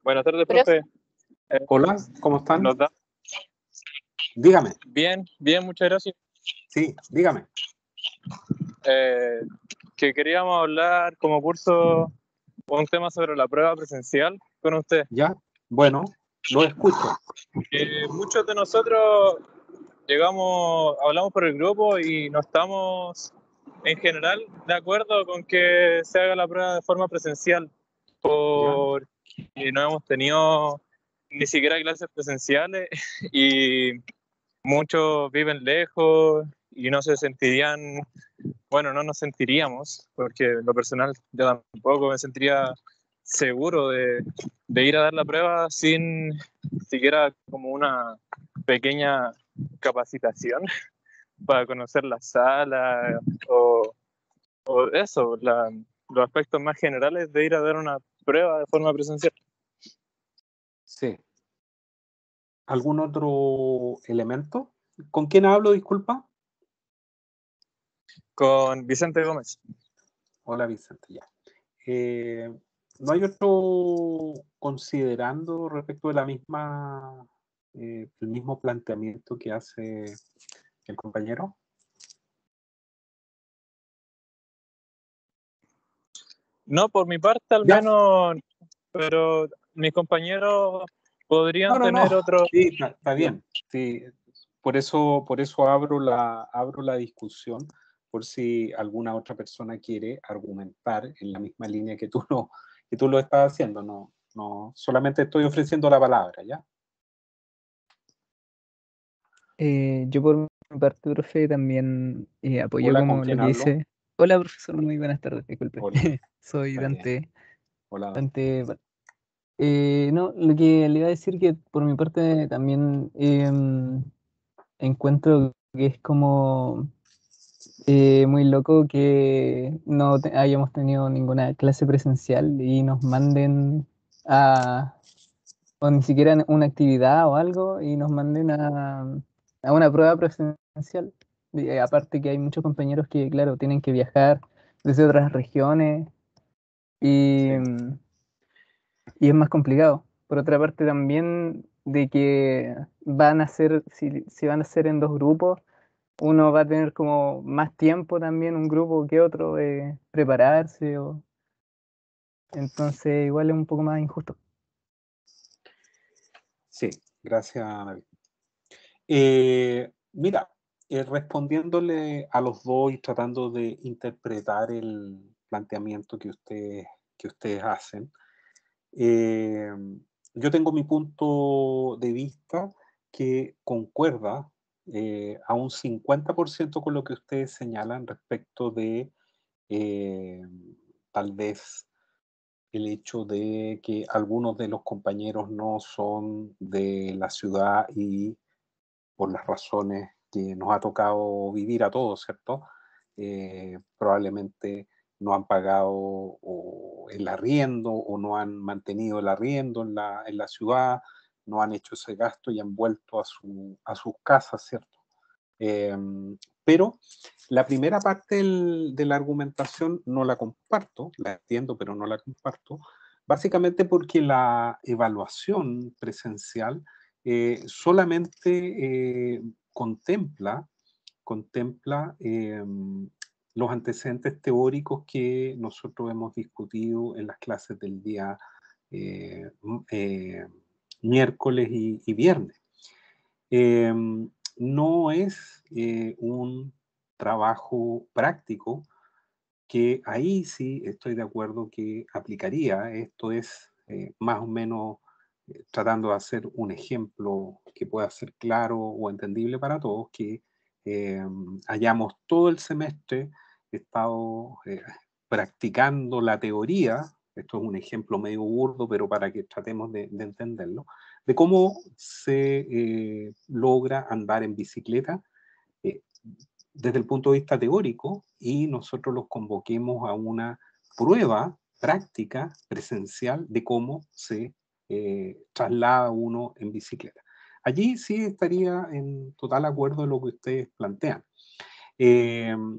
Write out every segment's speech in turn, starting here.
Buenas tardes, profe. Hola, ¿cómo están? ¿Nos da? Dígame. Bien, bien, muchas gracias. Sí, dígame. Que queríamos hablar como curso un tema sobre la prueba presencial con usted. Ya, bueno, lo escucho. Muchos de nosotros hablamos por el grupo y no estamos en general de acuerdo con que se haga la prueba de forma presencial, porque no hemos tenido ni siquiera clases presenciales y muchos viven lejos y no se sentirían, bueno, no nos sentiríamos, porque en lo personal yo tampoco me sentiría seguro de ir a dar la prueba sin siquiera como una pequeña capacitación para conocer la sala o eso, los aspectos más generales de ir a dar una prueba de forma presencial. Sí. ¿Algún otro elemento? ¿Con quién hablo, disculpa? Con Vicente Gómez. Hola, Vicente, ya. ¿No hay otro considerando respecto de la misma, el mismo planteamiento que hace el compañero? No, por mi parte al menos, pero mis compañeros podrían tener otro. Sí, está bien. Sí, por eso abro la discusión, por si alguna otra persona quiere argumentar en la misma línea que tú lo estás haciendo. No, solamente estoy ofreciendo la palabra, ¿ya? Yo por mi parte, profe, también apoyo Hola, como ¿con lo quién que hablo? dice. Hola, profesor, muy buenas tardes, disculpe. Hola. Soy Está bien. Dante. Hola. Dante. No, lo que le iba a decir que por mi parte también encuentro que es como muy loco que no hayamos tenido ninguna clase presencial y nos manden o ni siquiera una actividad o algo y nos manden a una prueba presencial. Y, aparte que hay muchos compañeros que, claro, tienen que viajar desde otras regiones y, Sí. y es más complicado. Por otra parte también de que van a ser, si van a ser en dos grupos, uno va a tener como más tiempo también, un grupo que otro, de prepararse. Entonces igual es un poco más injusto. Sí, gracias, David. Mira, respondiéndole a los dos y tratando de interpretar el planteamiento que ustedes hacen, yo tengo mi punto de vista que concuerda a un 50% con lo que ustedes señalan respecto de tal vez el hecho de que algunos de los compañeros no son de la ciudad y por las razones que nos ha tocado vivir a todos, ¿cierto? Probablemente no han pagado el arriendo o no han mantenido el arriendo en la ciudad, no han hecho ese gasto y han vuelto a sus casas, ¿cierto? Pero la primera parte de la argumentación no la comparto, la entiendo, pero no la comparto, básicamente porque la evaluación presencial solamente contempla los antecedentes teóricos que nosotros hemos discutido en las clases del día miércoles y viernes. No es un trabajo práctico que ahí sí estoy de acuerdo que aplicaría. Esto es más o menos tratando de hacer un ejemplo que pueda ser claro o entendible para todos, que hayamos todo el semestre estado practicando la teoría. Esto es un ejemplo medio burdo, pero para que tratemos de entenderlo, de cómo se logra andar en bicicleta eh, desde el punto de vista teórico y nosotros los convoquemos a una prueba práctica presencial de cómo se traslada uno en bicicleta. Allí sí estaría en total acuerdo de lo que ustedes plantean.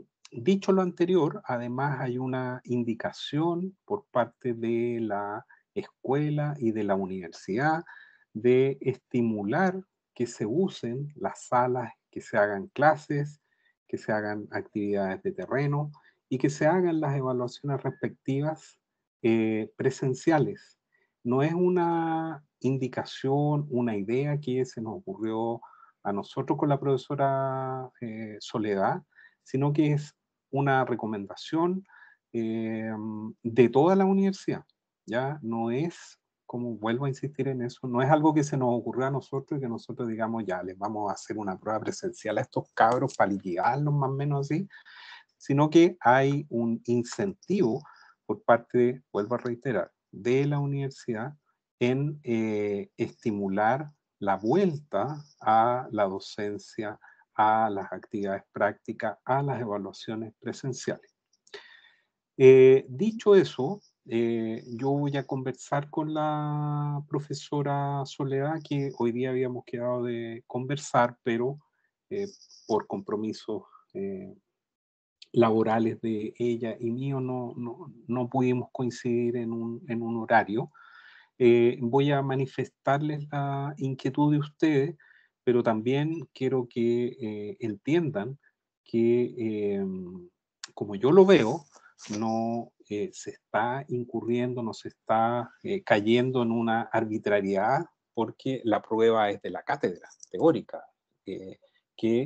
Dicho lo anterior, además hay una indicación por parte de la escuela y de la universidad de estimular que se usen las salas, que se hagan clases, que se hagan actividades de terreno y que se hagan las evaluaciones respectivas presenciales. No es una indicación, una idea que se nos ocurrió a nosotros con la profesora Soledad, sino que es una recomendación de toda la universidad. Ya no es, como vuelvo a insistir en eso, no es algo que se nos ocurrió a nosotros y que nosotros digamos, ya les vamos a hacer una prueba presencial a estos cabros para liquidarlos más o menos así, sino que hay un incentivo por parte, vuelvo a reiterar, de la universidad en estimular la vuelta a la docencia, a las actividades prácticas, a las evaluaciones presenciales. Dicho eso, yo voy a conversar con la profesora Soledad, que hoy día habíamos quedado de conversar, pero por compromisos laborales de ella y mío no pudimos coincidir en un horario. Voy a manifestarles la inquietud de ustedes, pero también quiero que entiendan que, como yo lo veo, no se está incurriendo, no se está cayendo en una arbitrariedad, porque la prueba es de la cátedra teórica, que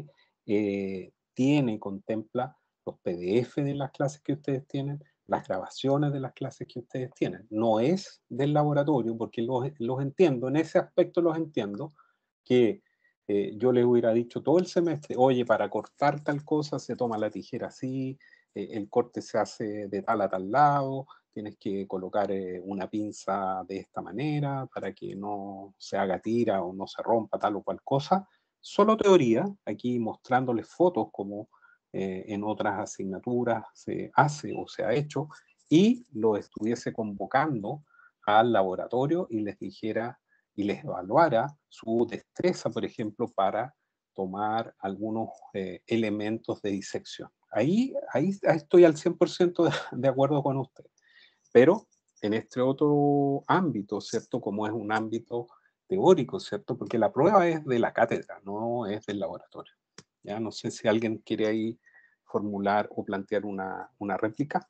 contempla los PDF de las clases que ustedes tienen, las grabaciones de las clases que ustedes tienen. No es del laboratorio, porque los entiendo, en ese aspecto los entiendo, que yo les hubiera dicho todo el semestre, oye, para cortar tal cosa se toma la tijera así, el corte se hace de tal a tal lado, tienes que colocar una pinza de esta manera para que no se haga tira o no se rompa tal o cual cosa. Solo teoría, aquí mostrándoles fotos como en otras asignaturas se hace o se ha hecho, y lo estuviese convocando al laboratorio y les dijera y les evaluara su destreza, por ejemplo, para tomar algunos elementos de disección. Ahí estoy al 100% de acuerdo con usted. Pero en este otro ámbito, ¿cierto? Como es un ámbito teórico, ¿cierto? Porque la prueba es de la cátedra, no es del laboratorio. Ya no sé si alguien quiere ahí formular o plantear una réplica.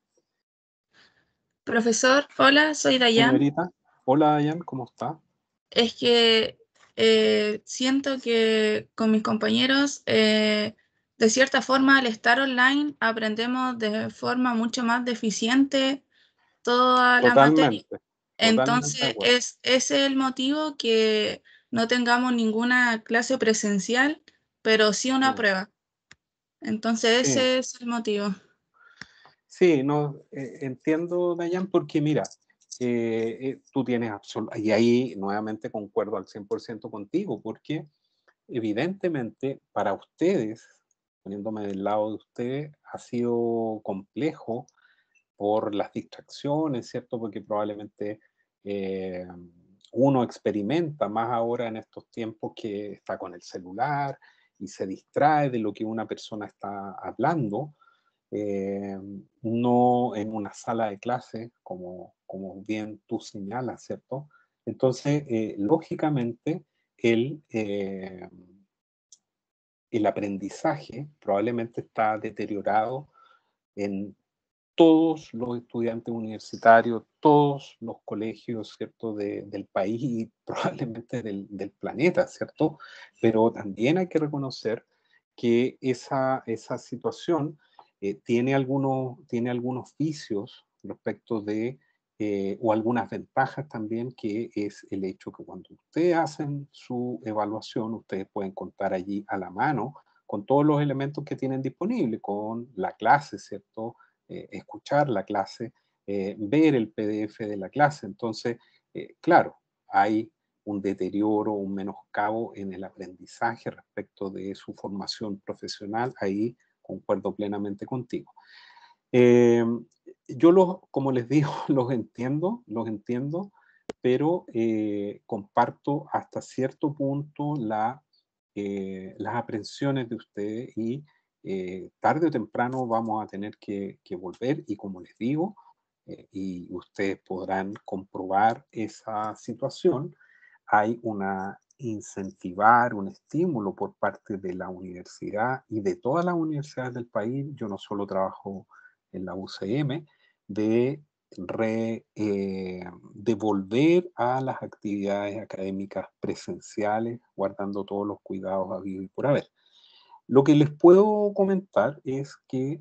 Profesor, hola, soy Dayan. Señorita, hola Dayan, ¿cómo está? Es que siento que con mis compañeros, de cierta forma, al estar online, aprendemos de forma mucho más deficiente toda la materia. Totalmente, totalmente de Entonces, acuerdo. ese es el motivo que no tengamos ninguna clase presencial, pero sí una prueba. Entonces, Sí. ese es el motivo. Sí, no, entiendo, Dayan, porque mira, tú tienes y ahí nuevamente concuerdo al 100% contigo, porque evidentemente para ustedes, poniéndome del lado de ustedes, ha sido complejo por las distracciones, ¿cierto? Porque probablemente eh, uno experimenta más ahora en estos tiempos que está con el celular y se distrae de lo que una persona está hablando, no en una sala de clase, como bien tú señalas, ¿cierto? Entonces, lógicamente, el aprendizaje probablemente está deteriorado en todos los estudiantes universitarios, todos los colegios, ¿cierto?, del país y probablemente del planeta, ¿cierto? Pero también hay que reconocer que esa situación tiene algunos vicios respecto de, o algunas ventajas también, que es el hecho que cuando ustedes hacen su evaluación, ustedes pueden contar allí a la mano con todos los elementos que tienen disponibles, con la clase, ¿cierto?, escuchar la clase, ver el PDF de la clase. Entonces, claro, hay un deterioro, un menoscabo en el aprendizaje respecto de su formación profesional. Ahí concuerdo plenamente contigo. Yo como les digo, los entiendo, pero comparto hasta cierto punto las aprensiones de ustedes y tarde o temprano vamos a tener que volver, y como les digo, y ustedes podrán comprobar esa situación, hay incentivar, un estímulo por parte de la universidad y de todas las universidades del país, yo no solo trabajo en la UCM, de devolver a las actividades académicas presenciales, guardando todos los cuidados habidos y por haber. Lo que les puedo comentar es que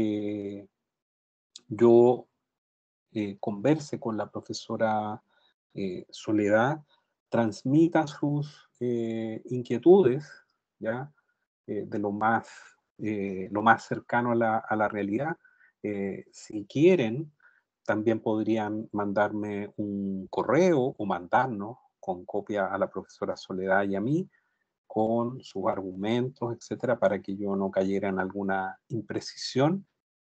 yo converse con la profesora Soledad, transmita sus inquietudes, ¿ya? De lo más cercano a la realidad. Si quieren, también podrían mandarme un correo o mandarnos con copia a la profesora Soledad y a mí, con sus argumentos, etcétera, para que yo no cayera en alguna imprecisión.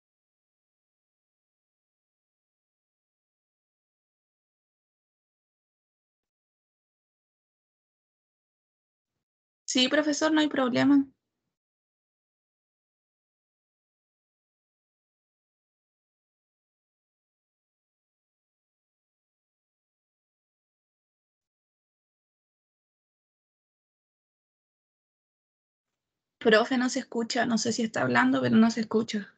Sí, profesor, no hay problema. Profe, no se escucha, no sé si está hablando, pero no se escucha.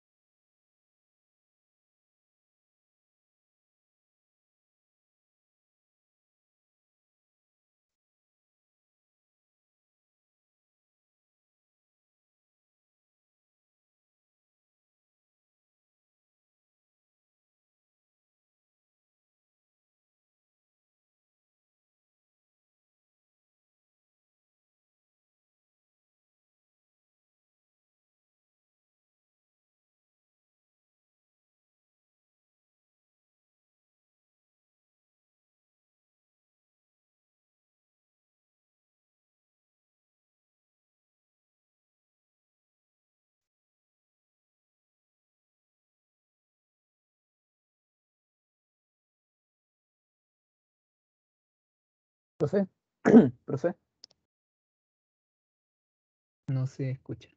Profe, profe, no se escucha.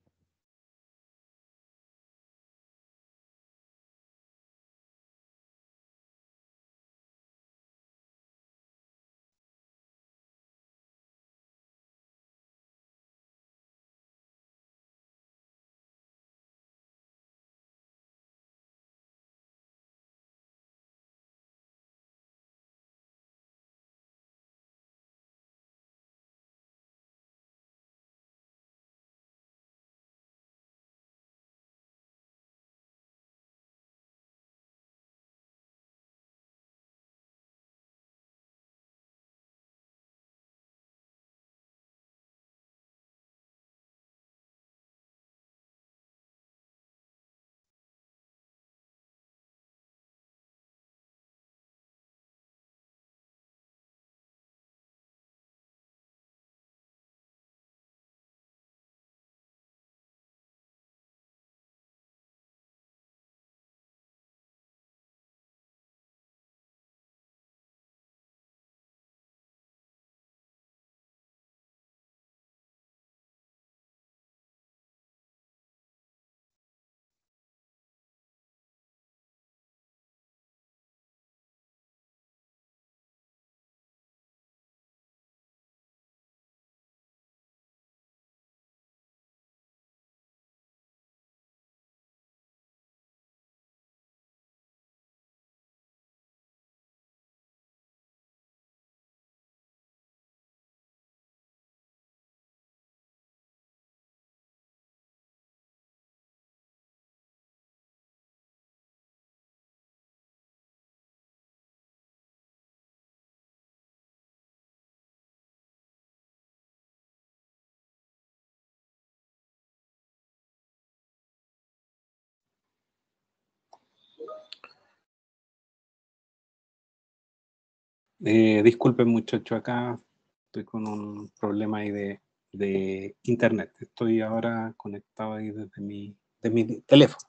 Disculpen muchachos, acá estoy con un problema ahí de internet. Estoy ahora conectado ahí desde mi teléfono.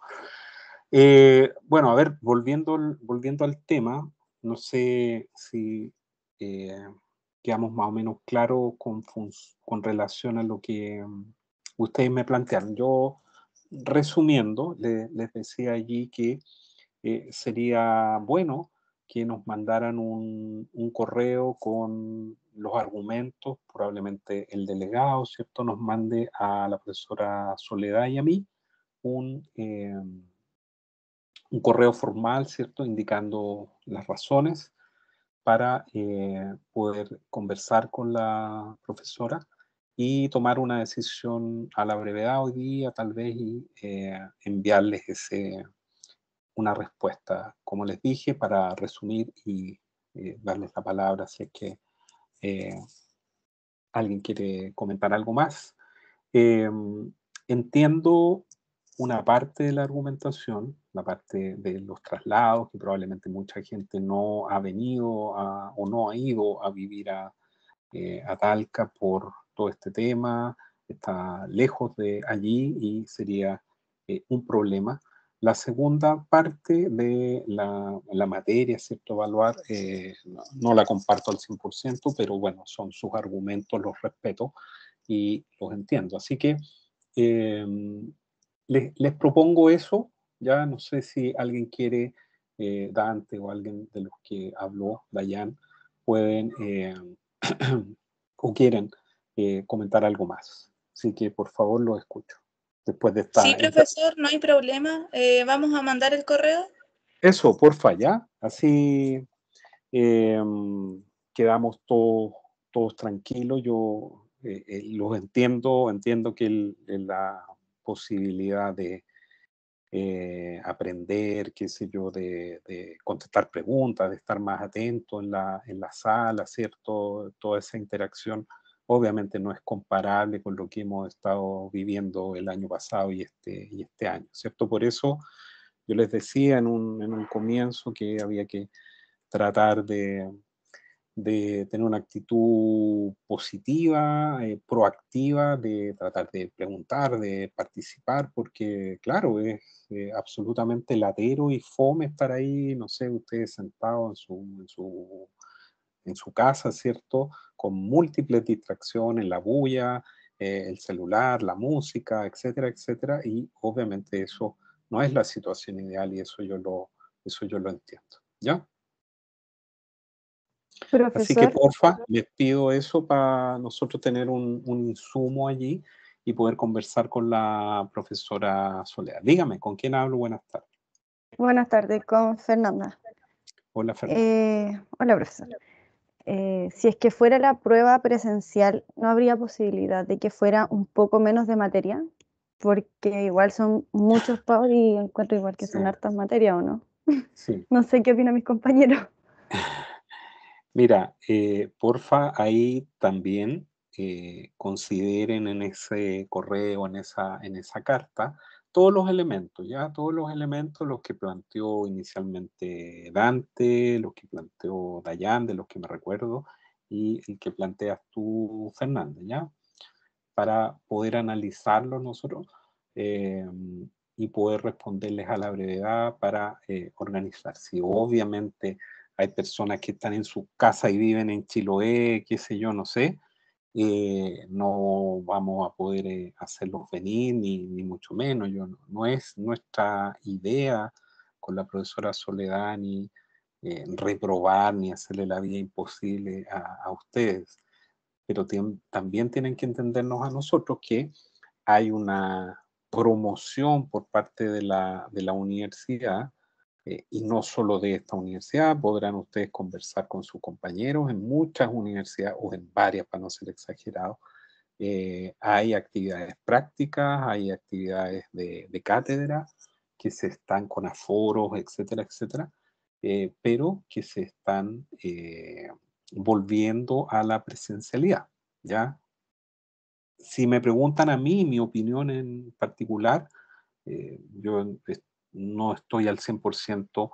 Bueno, a ver, volviendo al tema, no sé si quedamos más o menos claros con relación a lo que ustedes me plantearon. Yo, resumiendo, les decía allí que sería bueno que nos mandaran un correo con los argumentos, probablemente el delegado, ¿cierto? Nos mande a la profesora Soledad y a mí un correo formal, ¿cierto? Indicando las razones para poder conversar con la profesora y tomar una decisión a la brevedad hoy día, tal vez, y enviarles una respuesta, como les dije, para resumir y darles la palabra si es que eh, alguien quiere comentar algo más. Entiendo una parte de la argumentación, la parte de los traslados, que probablemente mucha gente no ha venido o no ha ido a vivir a Talca por todo este tema, está lejos de allí y sería un problema. La segunda parte de la materia, ¿cierto? Evaluar, no la comparto al 100%, pero bueno, son sus argumentos, los respeto y los entiendo. Así que eh, les propongo eso. Ya no sé si alguien quiere, Dante o alguien de los que habló, Dayan, pueden o quieren comentar algo más. Así que por favor lo escucho. Después de Sí, esta... profesor, no hay problema. Vamos a mandar el correo. Eso, porfa, ya. Así eh, quedamos todos tranquilos. Yo los entiendo que la posibilidad de aprender, qué sé yo, de contestar preguntas, de estar más atento en la sala, ¿cierto? Toda esa interacción obviamente no es comparable con lo que hemos estado viviendo el año pasado y este año, ¿cierto? Por eso yo les decía en un comienzo que había que tratar de tener una actitud positiva, proactiva, de tratar de preguntar, de participar, porque claro, es absolutamente latero y fome estar ahí, no sé, ustedes sentados en su casa, ¿cierto? Con múltiples distracciones, la bulla, el celular, la música, etcétera, etcétera, y obviamente eso no es la situación ideal y eso yo lo entiendo, ¿ya? Así que Profesor, porfa, les pido eso para nosotros tener un insumo allí y poder conversar con la profesora Soledad. Dígame, ¿con quién hablo? Buenas tardes. buenas tardes, con Fernanda. Hola, Fernanda. Hola, profesor. Si es que fuera la prueba presencial, ¿no habría posibilidad de que fuera un poco menos de materia? Porque igual son muchos pagos y encuentro igual que son Sí. hartas materias, ¿o no? Sí. No sé qué opinan mis compañeros. Mira, porfa, ahí también consideren en ese correo, en esa carta, todos los elementos, ¿ya? Todos los elementos, los que planteó inicialmente Dante, los que planteó Dayan, de los que me recuerdo, y el que planteas tú, Fernanda, ¿ya? Para poder analizarlo nosotros eh, y poder responderles a la brevedad para organizar. Si obviamente hay personas que están en su casa y viven en Chiloé, qué sé yo, no sé, no vamos a poder hacerlos venir, ni mucho menos. No es nuestra idea con la profesora Soledad ni reprobar ni hacerle la vida imposible a ustedes, pero también tienen que entendernos a nosotros que hay una promoción por parte de la universidad, y no solo de esta universidad, podrán ustedes conversar con sus compañeros en muchas universidades o en varias, para no ser exagerado. Hay actividades prácticas, hay actividades de cátedra que se están con aforos, etcétera, etcétera, pero que se están volviendo a la presencialidad, ¿ya? Si me preguntan a mí, mi opinión en particular, yo no estoy al 100%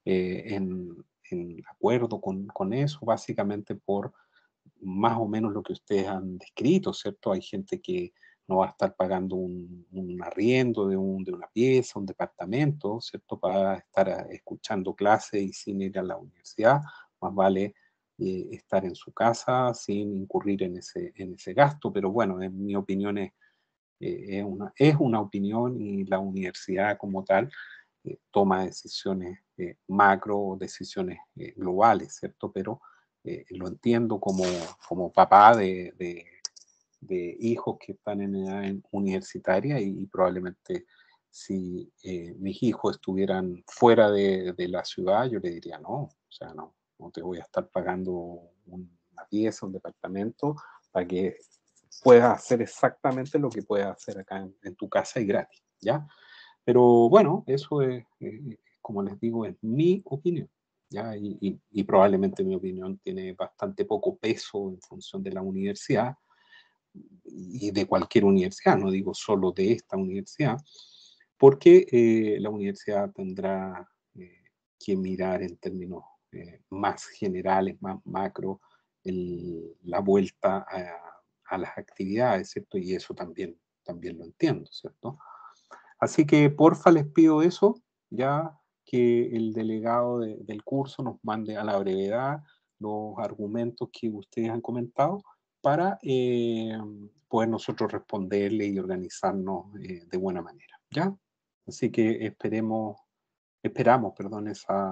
en acuerdo con eso, básicamente por más o menos lo que ustedes han descrito, ¿cierto? Hay gente que no va a estar pagando un arriendo de una pieza, un departamento, ¿cierto? Para estar escuchando clases y sin ir a la universidad, más vale estar en su casa sin incurrir en ese gasto, pero bueno, en mi opinión es una opinión y la universidad como tal toma decisiones macro o decisiones globales, ¿cierto? Pero lo entiendo como papá de hijos que están en edad universitaria y probablemente si mis hijos estuvieran fuera de la ciudad, yo le diría no, o sea, no te voy a estar pagando una pieza, un departamento para que puedas hacer exactamente lo que puedes hacer acá en tu casa y gratis, ¿ya? Pero bueno, eso es, como les digo, es mi opinión, ¿ya? Y probablemente mi opinión tiene bastante poco peso en función de la universidad y de cualquier universidad, no digo solo de esta universidad, porque la universidad tendrá que mirar en términos más generales, más macro, la vuelta a las actividades, ¿cierto? Y eso también lo entiendo, ¿cierto? Así que porfa les pido eso, ya que el delegado del curso nos mande a la brevedad los argumentos que ustedes han comentado para poder nosotros responderle y organizarnos de buena manera, ¿ya? Así que esperamos, perdón,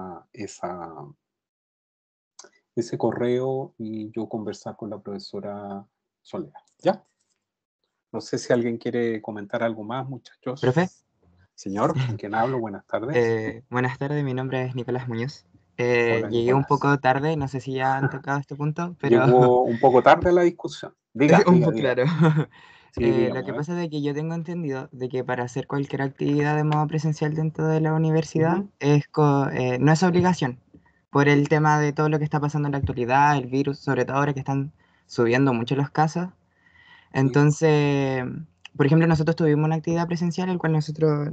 ese correo y yo conversar con la profesora Soledad, ¿ya? No sé si alguien quiere comentar algo más, muchachos. Profe, Señor, ¿con quién hablo? Buenas tardes. buenas tardes, mi nombre es Nicolás Muñoz. Hola, Llegué un Nicolás. poco tarde, no sé si ya han tocado este punto, pero Llegó un poco tarde a la discusión. Diga. claro. Sí, dígame, Lo que a ver. pasa es de que yo tengo entendido de que para hacer cualquier actividad de modo presencial dentro de la universidad Ujú. no es obligación, por el tema de todo lo que está pasando en la actualidad, el virus, sobre todo ahora que están subiendo mucho los casos. Entonces, por ejemplo, nosotros tuvimos una actividad presencial, el cual nosotros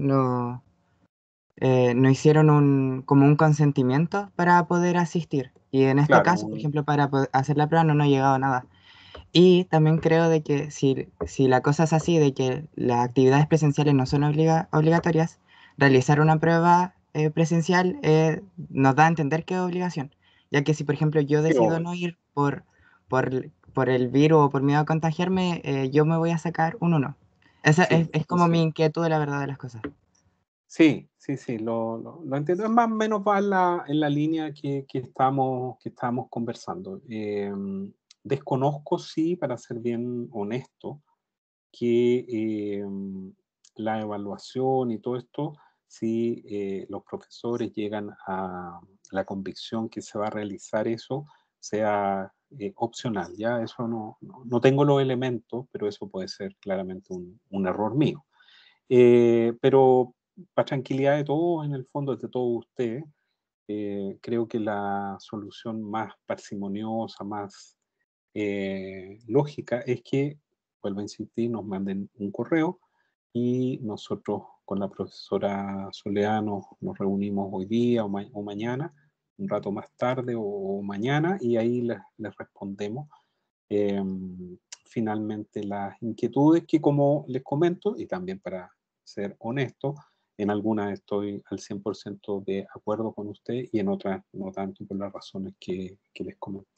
no hicieron como un consentimiento para poder asistir. Y en este Claro, caso, por ejemplo, para hacer la prueba no nos ha llegado nada. Y también creo de que si la cosa es así, de que las actividades presenciales no son obligatorias, realizar una prueba presencial nos da a entender que es obligación. Ya que si, por ejemplo, yo sí, decido no ir por el virus o por miedo a contagiarme, yo me voy a sacar un 1. Esa sí, es como sí. mi inquietud de la verdad de las cosas. Sí, lo entiendo. Es más o menos va en la línea que estamos conversando. Desconozco, sí, para ser bien honesto, que la evaluación y todo esto, si los profesores llegan a la convicción que se va a realizar eso, sea opcional. Ya eso no tengo los elementos, pero eso puede ser claramente un error mío. Pero para tranquilidad de todos, en el fondo de todos ustedes, creo que la solución más parsimoniosa, más lógica, es que, vuelvo a insistir, nos manden un correo y nosotros con la profesora Soledad nos reunimos hoy día o mañana, un rato más tarde o mañana, y ahí les respondemos finalmente las inquietudes que, como les comento, y también para ser honesto, en algunas estoy al 100% de acuerdo con usted y en otras no tanto por las razones que les comenté.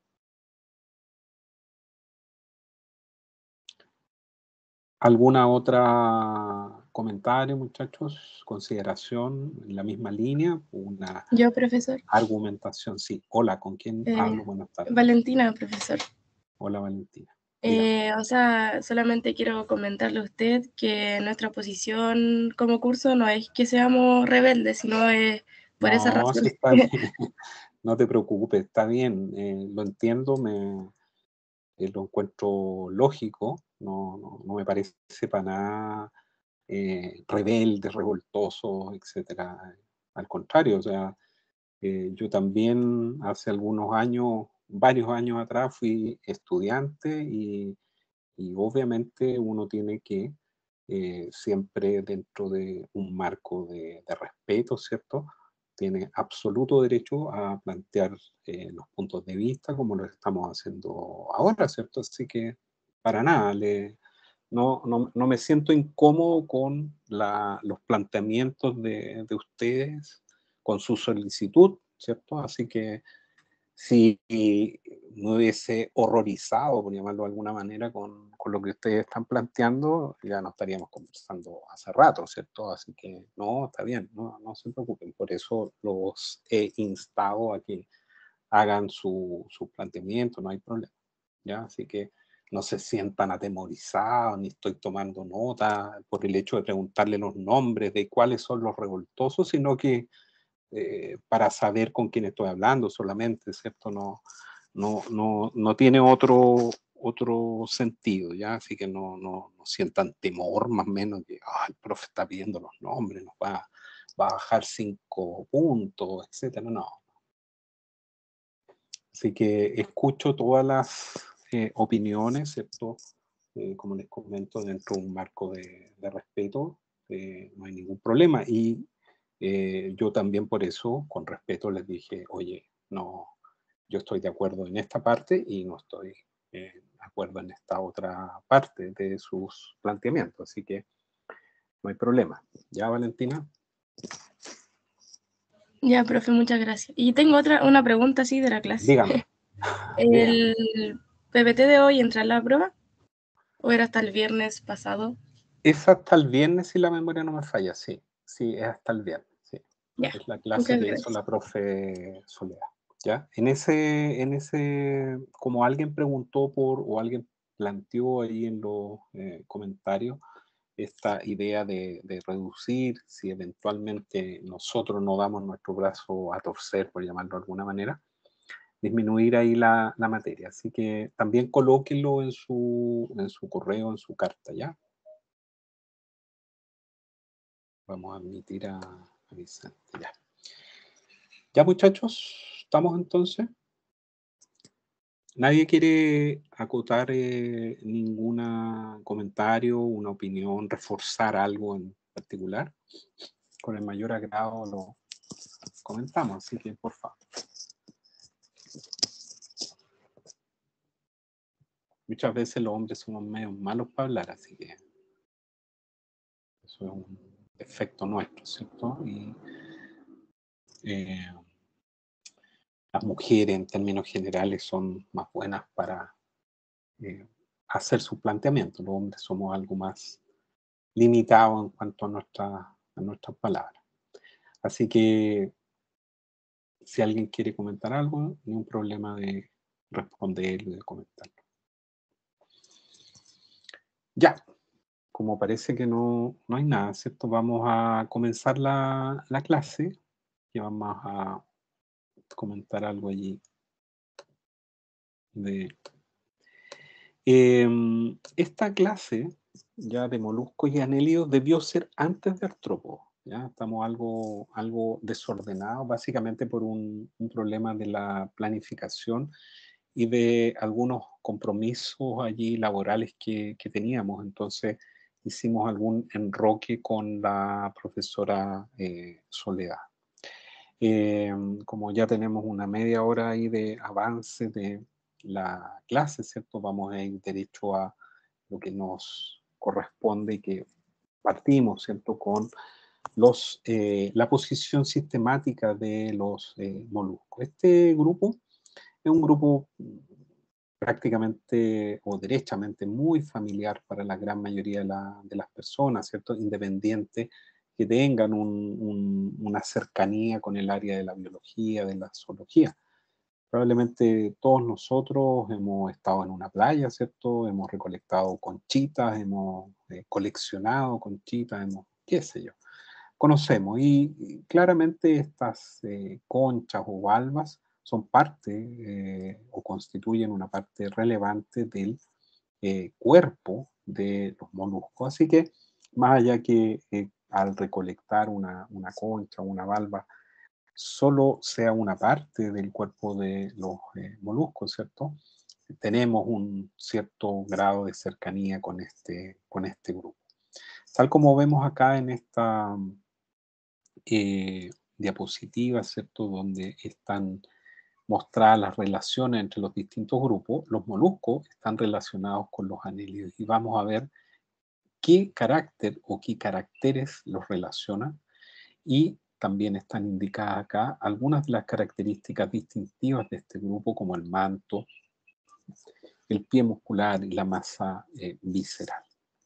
¿Alguna otra comentario, muchachos? ¿Consideración en la misma línea? ¿Una Yo, profesor. argumentación? Sí. Hola, ¿con quién hablo? Buenas tardes. Valentina, profesor. Hola, Valentina. O sea, solamente quiero comentarle a usted que nuestra posición como curso no es que seamos rebeldes, sino es por esa No, razón. sí está bien. No te preocupes, está bien. Lo entiendo, lo encuentro lógico. No me parece para nada rebelde, revoltoso, etcétera. Al contrario, o sea, yo también hace algunos años, varios años atrás, fui estudiante y obviamente uno tiene que, siempre dentro de un marco de respeto, ¿cierto? Tiene absoluto derecho a plantear los puntos de vista como lo estamos haciendo ahora, ¿cierto? Así que para nada, no me siento incómodo con los planteamientos de ustedes, con su solicitud, ¿cierto? Así que si me hubiese horrorizado, por llamarlo de alguna manera, con lo que ustedes están planteando, ya no estaríamos conversando hace rato, ¿cierto? Así que no, está bien, no se preocupen. Por eso los he instado a que hagan su planteamiento, no hay problema, ¿ya? Así que no se sientan atemorizados, ni estoy tomando nota por el hecho de preguntarle los nombres de cuáles son los revoltosos, sino que para saber con quién estoy hablando solamente, ¿cierto? No tiene otro sentido, ¿ya? Así que no sientan temor, más o menos, que el profe está pidiendo los nombres, nos va a bajar 5 puntos, etcétera, no. Así que escucho todas las opiniones, ¿cierto? Como les comento, dentro de un marco de respeto, no hay ningún problema. Y yo también por eso, con respeto, les dije, oye, no, yo estoy de acuerdo en esta parte y no estoy de acuerdo en esta otra parte de sus planteamientos. Así que no hay problema. ¿Ya, Valentina? Ya, profe, muchas gracias. Y tengo una pregunta así de la clase. Dígame. ¿El PPT de hoy entra en la prueba? ¿O era hasta el viernes pasado? Es hasta el viernes, si la memoria no me falla, sí. Sí, es hasta el viernes, sí. Ya. Es la clase que hizo la profe Soledad, ¿ya? En ese, como alguien preguntó o alguien planteó ahí en los comentarios, esta idea de reducir, si eventualmente nosotros no damos nuestro brazo a torcer, por llamarlo de alguna manera, disminuir ahí la materia. Así que también colóquenlo en su correo, en su carta, ¿ya? Vamos a admitir a Vicente, ya. Ya, muchachos, ¿estamos entonces? ¿Nadie quiere acotar ningún comentario, una opinión, reforzar algo en particular? Con el mayor agrado lo comentamos, así que por favor. Muchas veces los hombres somos medio malos para hablar, así que eso es un defecto nuestro, ¿cierto? Y las mujeres en términos generales son más buenas para hacer su planteamiento. Los hombres somos algo más limitados en cuanto a nuestras palabras. Así que si alguien quiere comentar algo, ni un problema de responderlo y de comentarlo. Ya, como parece que no hay nada, ¿cierto? Vamos a comenzar la clase y vamos a comentar algo allí esta clase ya de moluscos y anélidos debió ser antes de artrópodos. Ya estamos algo desordenados, básicamente por un problema de la planificación y de algunos compromisos allí laborales que teníamos. Entonces hicimos algún enroque con la profesora Soledad. Como ya tenemos una media hora ahí de avance de la clase, ¿cierto? Vamos a ir derecho a lo que nos corresponde y que partimos, ¿cierto? Con la posición sistemática de los moluscos. Este grupo es un grupo prácticamente o derechamente muy familiar para la gran mayoría de las personas, ¿cierto? Independiente que tengan una cercanía con el área de la biología, de la zoología. Probablemente todos nosotros hemos estado en una playa, ¿cierto? Hemos recolectado conchitas, hemos coleccionado conchitas, qué sé yo. Conocemos y claramente estas conchas o valvas son parte o constituyen una parte relevante del cuerpo de los moluscos. Así que más allá que al recolectar una concha o una valva solo sea una parte del cuerpo de los moluscos, ¿cierto? Tenemos un cierto grado de cercanía con este grupo. Tal como vemos acá en esta diapositiva, ¿cierto? Donde están mostradas las relaciones entre los distintos grupos, los moluscos están relacionados con los anélidos y vamos a ver qué carácter o qué caracteres los relacionan y también están indicadas acá algunas de las características distintivas de este grupo, como el manto, el pie muscular y la masa visceral.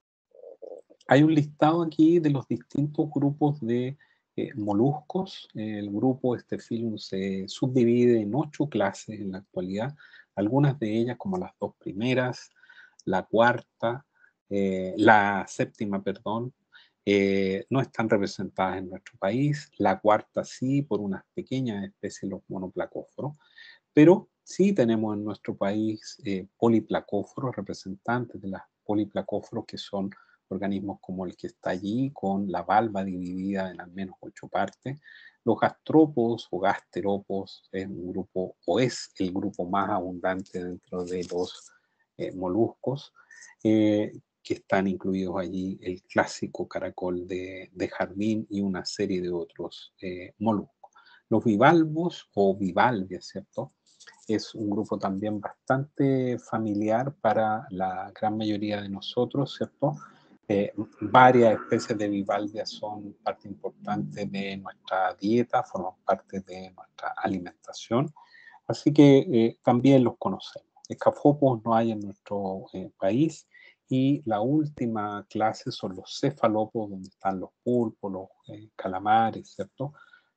Hay un listado aquí de los distintos grupos de moluscos. El grupo Staphylium se subdivide en 8 clases en la actualidad, algunas de ellas, como las 2 primeras, la cuarta, la séptima, perdón, no están representadas en nuestro país. La cuarta sí, por unas pequeñas especies, los monoplacóforos, pero sí tenemos en nuestro país poliplacóforos, representantes de las poliplacóforos, que son organismos como el que está allí, con la valva dividida en al menos 8 partes. Los gastrópodos o gasterópodos es un grupo, o es el grupo más abundante dentro de los moluscos, que están incluidos allí el clásico caracol de jardín y una serie de otros moluscos. Los bivalvos o bivalvias, ¿cierto? Es un grupo también bastante familiar para la gran mayoría de nosotros, ¿cierto? Varias especies de bivalvias son parte importante de nuestra dieta, forman parte de nuestra alimentación, así que también los conocemos. Escafopos no hay en nuestro país, y la última clase son los cefalópodos, donde están los pulpos, los calamares, ¿cierto?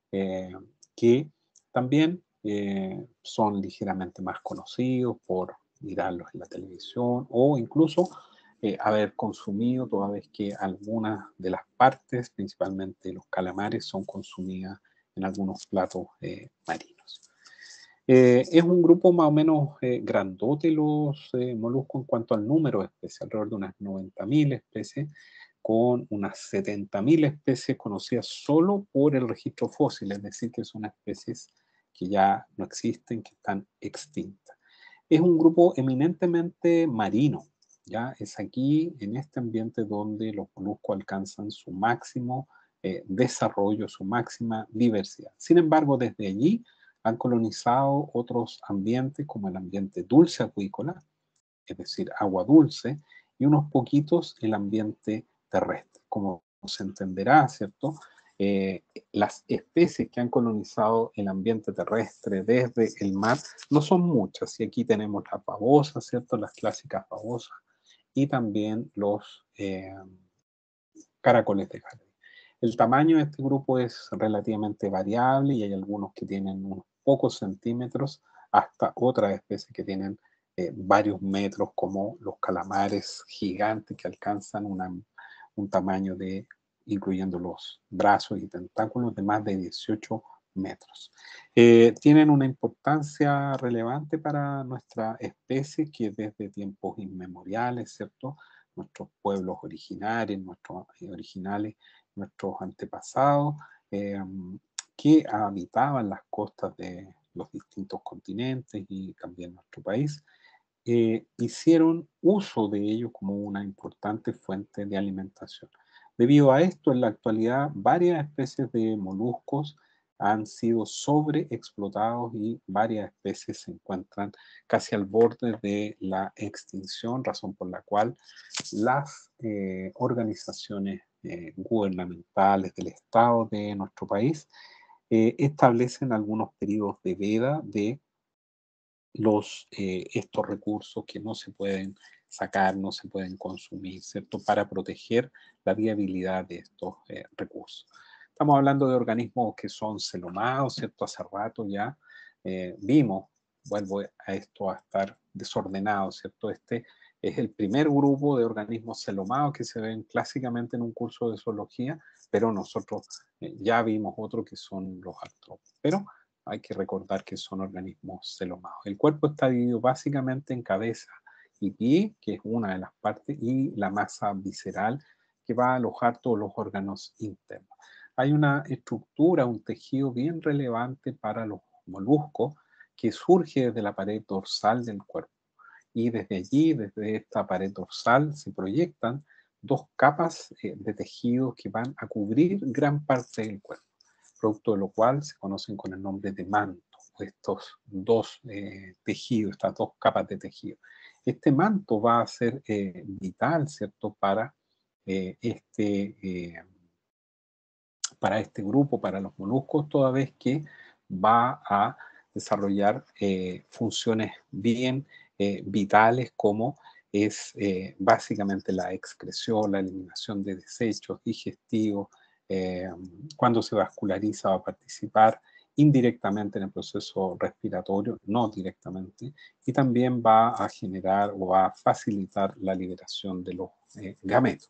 Que también son ligeramente más conocidos por mirarlos en la televisión o incluso haber consumido, toda vez que algunas de las partes, principalmente los calamares, son consumidas en algunos platos marinos. Es un grupo más o menos grandote los moluscos en cuanto al número de especies, alrededor de unas 90.000 especies, con unas 70.000 especies conocidas solo por el registro fósil, es decir, que son especies que ya no existen, que están extintas. Es un grupo eminentemente marino, ¿ya? Es aquí, en este ambiente, donde los moluscos alcanzan su máximo desarrollo, su máxima diversidad. Sin embargo, desde allí han colonizado otros ambientes, como el ambiente dulce acuícola, es decir, agua dulce, y unos poquitos el ambiente terrestre. Como se entenderá, ¿cierto? Las especies que han colonizado el ambiente terrestre desde el mar no son muchas, y aquí tenemos las babosas, ¿cierto? Las clásicas babosas, y también los caracoles de jardín. El tamaño de este grupo es relativamente variable, y hay algunos que tienen unos pocos centímetros, hasta otras especies que tienen varios metros, como los calamares gigantes, que alcanzan un tamaño de, incluyendo los brazos y tentáculos, de más de 18 metros. Tienen una importancia relevante para nuestra especie, que desde tiempos inmemoriales, ¿cierto? Nuestros pueblos originarios, nuestros antepasados, que habitaban las costas de los distintos continentes y también nuestro país, hicieron uso de ello como una importante fuente de alimentación. Debido a esto, en la actualidad, varias especies de moluscos han sido sobreexplotados, y varias especies se encuentran casi al borde de la extinción, razón por la cual las organizaciones gubernamentales del Estado de nuestro país establecen algunos periodos de veda de estos recursos que no se pueden sacar, no se pueden consumir, ¿cierto? Para proteger la viabilidad de estos recursos. Estamos hablando de organismos que son celomados, ¿cierto? Hace rato ya vimos, vuelvo a esto a estar desordenado, ¿cierto? Este es el primer grupo de organismos celomados que se ven clásicamente en un curso de zoología, pero nosotros ya vimos otro, que son los artrópodos. Pero hay que recordar que son organismos celomados. El cuerpo está dividido básicamente en cabeza y pie, que es una de las partes, y la masa visceral, que va a alojar todos los órganos internos. Hay una estructura, un tejido bien relevante para los moluscos, que surge desde la pared dorsal del cuerpo. Y desde allí, desde esta pared dorsal, se proyectan 2 capas de tejido que van a cubrir gran parte del cuerpo, producto de lo cual se conocen con el nombre de manto, estos 2 tejidos, estas 2 capas de tejido. Este manto va a ser vital, ¿cierto?, para para este grupo, para los moluscos, toda vez que va a desarrollar funciones bien vitales, como es básicamente la excreción, la eliminación de desechos digestivos. Cuando se vasculariza va a participar indirectamente en el proceso respiratorio, no directamente, y también va a generar o va a facilitar la liberación de los gametos.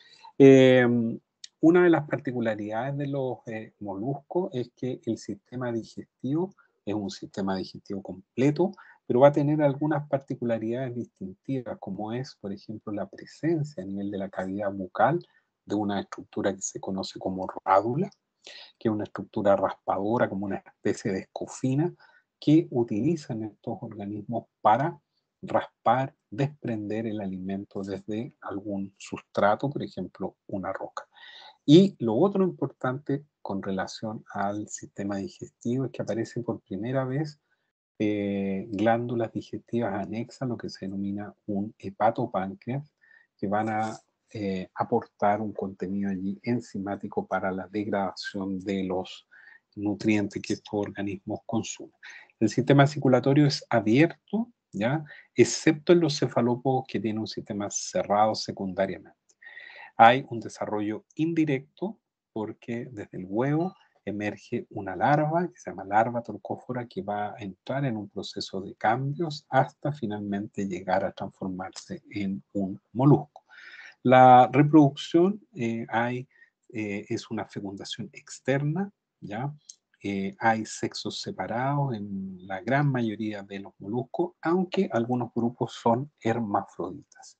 Una de las particularidades de los moluscos es que el sistema digestivo es un sistema digestivo completo, pero va a tener algunas particularidades distintivas, como es, por ejemplo, la presencia a nivel de la cavidad bucal de una estructura que se conoce como rádula, que es una estructura raspadora, como una especie de escofina, que utilizan estos organismos para raspar, desprender el alimento desde algún sustrato, por ejemplo, una roca. Y lo otro importante con relación al sistema digestivo es que aparece por primera vez glándulas digestivas anexas, lo que se denomina un hepatopáncreas, que van a aportar un contenido allí enzimático para la degradación de los nutrientes que estos organismos consumen. El sistema circulatorio es abierto, ¿ya? Excepto en los cefalópodos, que tienen un sistema cerrado secundariamente. Hay un desarrollo indirecto porque desde el huevo emerge una larva que se llama larva torcófora, que va a entrar en un proceso de cambios hasta finalmente llegar a transformarse en un molusco. La reproducción es una fecundación externa, ¿ya? Hay sexos separados en la gran mayoría de los moluscos, aunque algunos grupos son hermafroditas.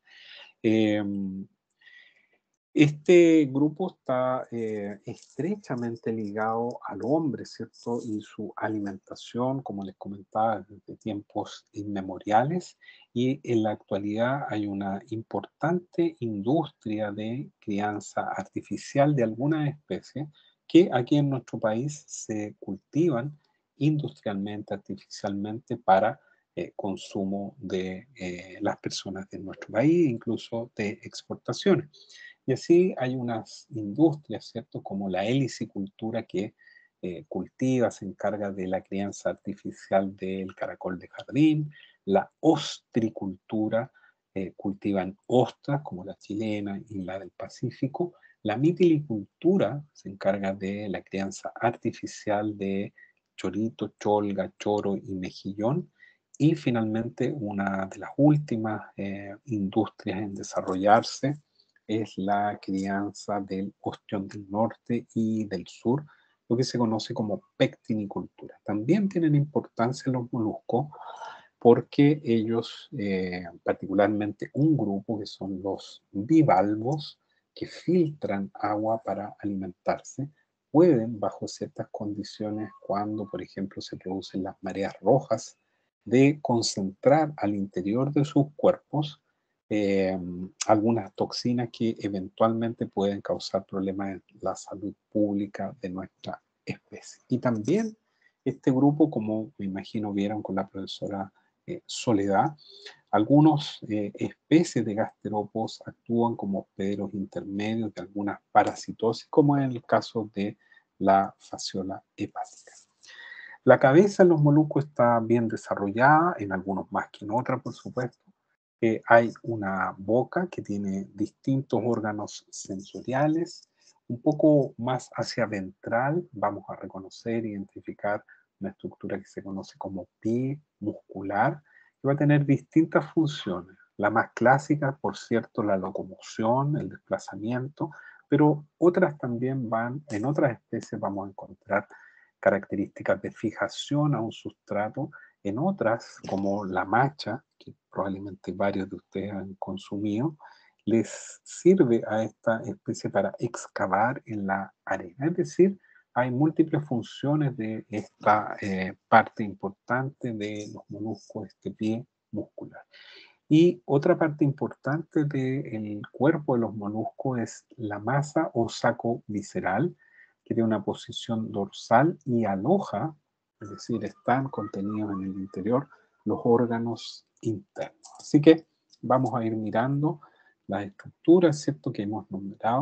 Este grupo está estrechamente ligado al hombre, ¿cierto? Y su alimentación, como les comentaba, desde tiempos inmemoriales. Y en la actualidad hay una importante industria de crianza artificial de algunas especies que aquí en nuestro país se cultivan industrialmente, artificialmente, para consumo de las personas de nuestro país, incluso de exportaciones. Y así hay unas industrias, ¿cierto? Como la helicicultura, que cultiva, se encarga de la crianza artificial del caracol de jardín. La ostricultura, cultivan ostras como la chilena y la del Pacífico. La mitilicultura se encarga de la crianza artificial de chorito, cholga, choro y mejillón. Y finalmente, una de las últimas industrias en desarrollarse es la crianza del ostión del norte y del sur, lo que se conoce como pectinicultura. También tienen importancia los moluscos porque ellos, particularmente un grupo que son los bivalvos, que filtran agua para alimentarse, pueden, bajo ciertas condiciones, cuando, por ejemplo, se producen las mareas rojas, de concentrar al interior de sus cuerpos algunas toxinas que eventualmente pueden causar problemas en la salud pública de nuestra especie. Y también este grupo, como me imagino vieron con la profesora Soledad, algunas especies de gasterópodos actúan como hospederos intermedios de algunas parasitosis, como en el caso de la fasciola hepática. La cabeza en los moluscos está bien desarrollada, en algunos más que en otras, por supuesto. Hay una boca que tiene distintos órganos sensoriales, un poco más hacia ventral. Vamos a reconocer, identificar una estructura que se conoce como pie muscular, que va a tener distintas funciones. La más clásica, por cierto, la locomoción, el desplazamiento, pero otras también van, en otras especies vamos a encontrar características de fijación a un sustrato. En otras, como la macha, que probablemente varios de ustedes han consumido, les sirve a esta especie para excavar en la arena. Es decir, hay múltiples funciones de esta parte importante de los moluscos, este pie muscular. Y otra parte importante del cuerpo de los moluscos es la masa o saco visceral, que tiene una posición dorsal y aloja, es decir, están contenidos en el interior los órganos internos. Así que vamos a ir mirando las estructuras, ¿cierto?, que hemos nombrado.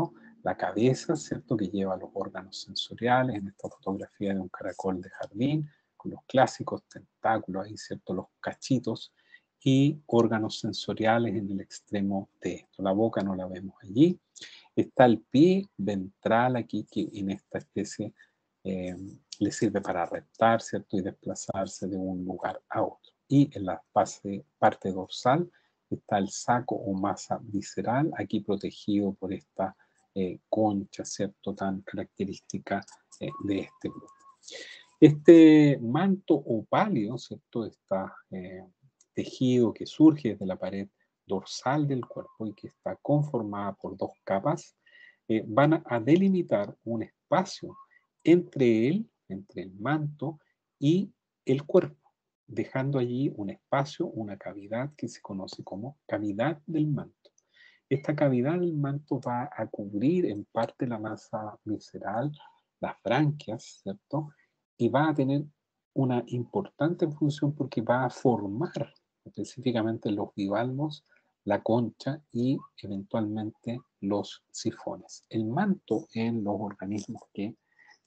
la cabeza, ¿cierto? Que lleva los órganos sensoriales, en esta fotografía de un caracol de jardín, con los clásicos tentáculos ahí, ¿cierto? Los cachitos, y órganos sensoriales en el extremo de esto. La boca no la vemos allí. Está el pie ventral aquí, que en esta especie le sirve para reptar, ¿cierto? Y desplazarse de un lugar a otro. Y en la parte dorsal está el saco o masa visceral, aquí protegido por esta concha, ¿cierto? Tan característica de este grupo. Este manto opáleo, ¿cierto? Está tejido que surge desde la pared dorsal del cuerpo y que está conformada por dos capas, van a delimitar un espacio entre el manto y el cuerpo, dejando allí un espacio, una cavidad que se conoce como cavidad del manto. Esta cavidad del manto va a cubrir en parte la masa visceral, las branquias, ¿cierto? Y va a tener una importante función porque va a formar específicamente los bivalvos, la concha y eventualmente los sifones. El manto en los organismos que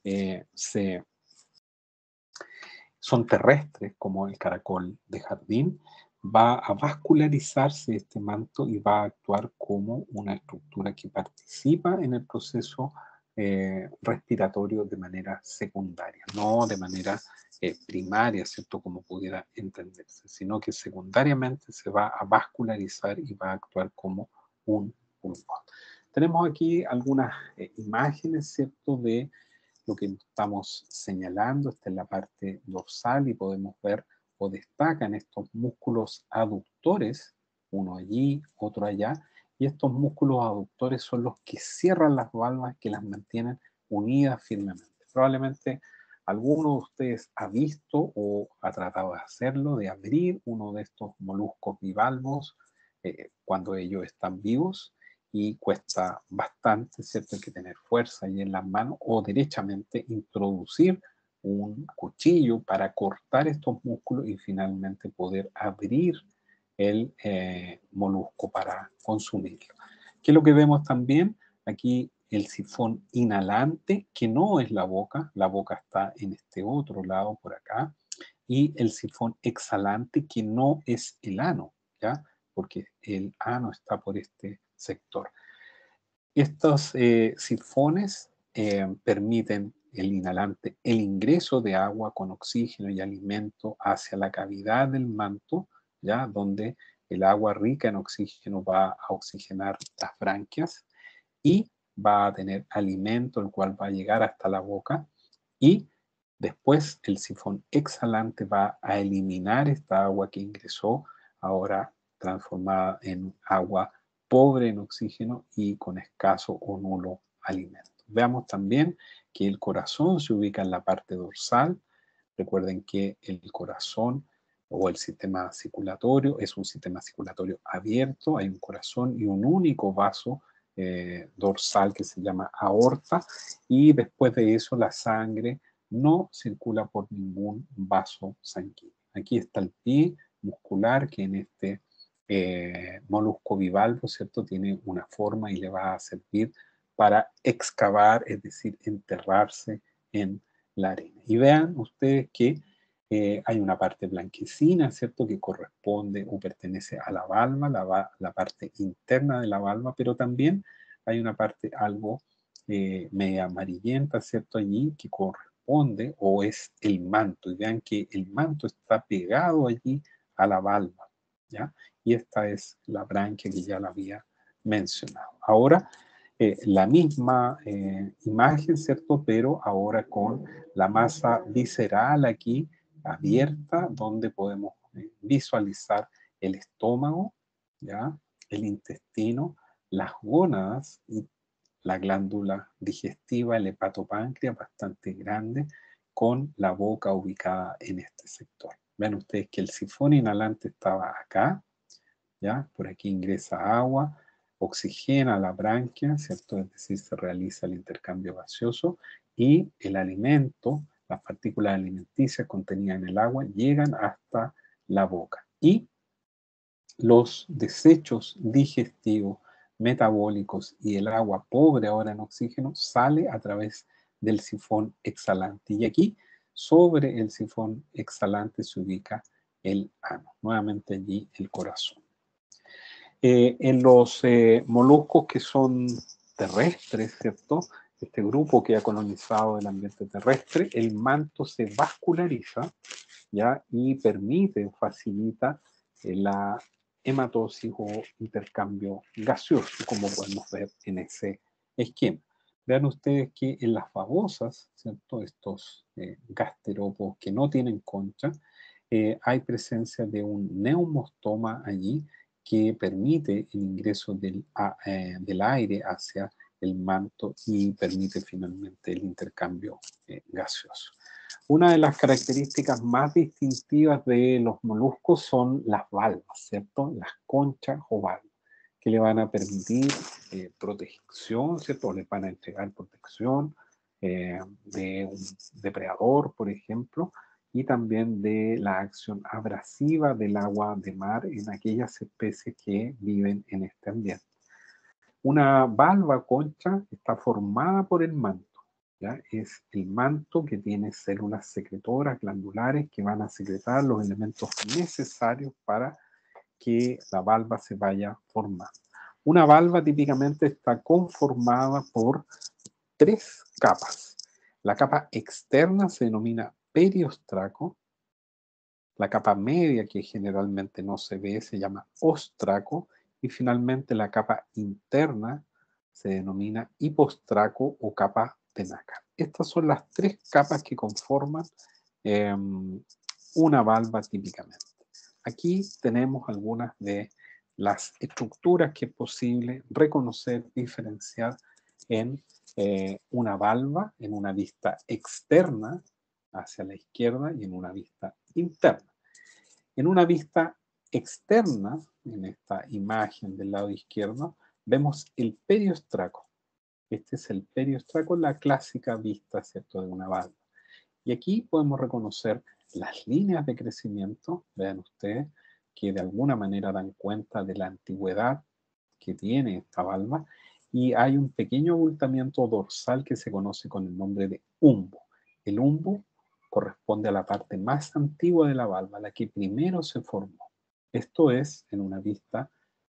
son terrestres, como el caracol de jardín, va a vascularizarse este manto y va a actuar como una estructura que participa en el proceso respiratorio de manera secundaria, no de manera primaria, ¿cierto? Como pudiera entenderse, sino que secundariamente se va a vascularizar y va a actuar como un pulmón. Tenemos aquí algunas imágenes, ¿cierto? De lo que estamos señalando. Esta es la parte dorsal y podemos ver o destacan estos músculos aductores, uno allí, otro allá, y estos músculos aductores son los que cierran las valvas, que las mantienen unidas firmemente. Probablemente alguno de ustedes ha visto o ha tratado de hacerlo, de abrir uno de estos moluscos bivalvos cuando ellos están vivos, y cuesta bastante, ¿cierto? Hay que tener fuerza ahí en las manos o derechamente introducir un cuchillo para cortar estos músculos y finalmente poder abrir el molusco para consumirlo. ¿Qué es lo que vemos también? Aquí el sifón inhalante, que no es la boca está en este otro lado por acá, y el sifón exhalante, que no es el ano, ¿ya? Porque el ano está por este sector. Estos sifones permiten el inhalante el ingreso de agua con oxígeno y alimento hacia la cavidad del manto, ¿ya? Donde el agua rica en oxígeno va a oxigenar las branquias y va a tener alimento, el cual va a llegar hasta la boca, y después el sifón exhalante va a eliminar esta agua que ingresó, ahora transformada en agua pobre en oxígeno y con escaso o nulo alimento. Veamos también que el corazón se ubica en la parte dorsal. Recuerden que el corazón o el sistema circulatorio es un sistema circulatorio abierto, hay un corazón y un único vaso dorsal que se llama aorta, y después de eso la sangre no circula por ningún vaso sanguíneo. Aquí está el pie muscular que en este molusco bivalvo, ¿cierto? Tiene una forma y le va a servir para excavar, es decir, enterrarse en la arena. Y vean ustedes que hay una parte blanquecina, ¿cierto? Que corresponde o pertenece a la valva, la parte interna de la valva, pero también hay una parte algo media amarillenta, ¿cierto? Allí que corresponde o es el manto. Y vean que el manto está pegado allí a la valva, ¿ya? Y esta es la branquia que ya la había mencionado. Ahora, la misma imagen, ¿cierto? Pero ahora con la masa visceral aquí abierta, donde podemos visualizar el estómago, ¿ya? El intestino, las gónadas y la glándula digestiva, el hepatopáncreas, bastante grande, con la boca ubicada en este sector. Vean ustedes que el sifón inhalante estaba acá, ¿ya? Por aquí ingresa agua, oxigena la branquia, ¿cierto? Es decir, se realiza el intercambio gaseoso y el alimento, las partículas alimenticias contenidas en el agua, llegan hasta la boca. Y los desechos digestivos metabólicos y el agua pobre ahora en oxígeno sale a través del sifón exhalante. Y aquí, sobre el sifón exhalante, se ubica el ano. Nuevamente allí el corazón. En los moluscos que son terrestres, ¿cierto? Este grupo que ha colonizado el ambiente terrestre, el manto se vasculariza, ¿ya? Y permite, facilita la hematosis o intercambio gaseoso, como podemos ver en ese esquema. Vean ustedes que en las babosas, ¿cierto? Estos gasterópodos que no tienen concha, hay presencia de un neumostoma allí que permite el ingreso del aire hacia el manto y permite finalmente el intercambio gaseoso. Una de las características más distintivas de los moluscos son las valvas, ¿cierto? Las conchas o valvas, que le van a permitir protección, ¿cierto? Les van a entregar protección de un depredador, por ejemplo, y también de la acción abrasiva del agua de mar en aquellas especies que viven en este ambiente. Una valva concha está formada por el manto, ¿ya? Es el manto que tiene células secretoras glandulares que van a secretar los elementos necesarios para que la valva se vaya formando. Una valva típicamente está conformada por 3 capas. La capa externa se denomina periostraco. La capa media, que generalmente no se ve, se llama ostraco. Y finalmente la capa interna se denomina hipostraco o capa de nácar. Estas son las 3 capas que conforman una valva típicamente. Aquí tenemos algunas de las estructuras que es posible reconocer, diferenciar en una valva, en una vista externa hacia la izquierda y en una vista interna. En una vista externa, en esta imagen del lado izquierdo, vemos el periostraco. Este es el periostraco, la clásica vista, ¿cierto?, de una valva. Y aquí podemos reconocer las líneas de crecimiento, vean ustedes, que de alguna manera dan cuenta de la antigüedad que tiene esta valva, y hay un pequeño abultamiento dorsal que se conoce con el nombre de umbo. El umbo corresponde a la parte más antigua de la valva, la que primero se formó. Esto es en una vista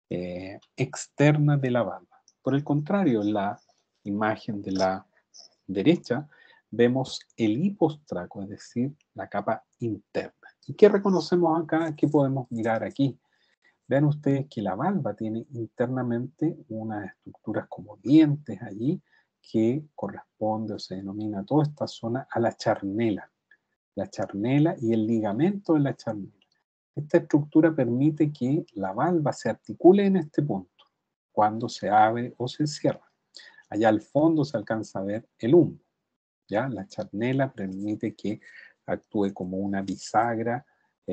externa de la valva. Por el contrario, en la imagen de la derecha vemos el hipostraco, es decir, la capa interna. ¿Y qué reconocemos acá? ¿Qué podemos mirar aquí? Vean ustedes que la valva tiene internamente unas estructuras como dientes allí que corresponde o se denomina toda esta zona a la charnela. La charnela y el ligamento de la charnela. Esta estructura permite que la valva se articule en este punto, cuando se abre o se cierra. Allá al fondo se alcanza a ver el umbo, ¿ya? La charnela permite que actúe como una bisagra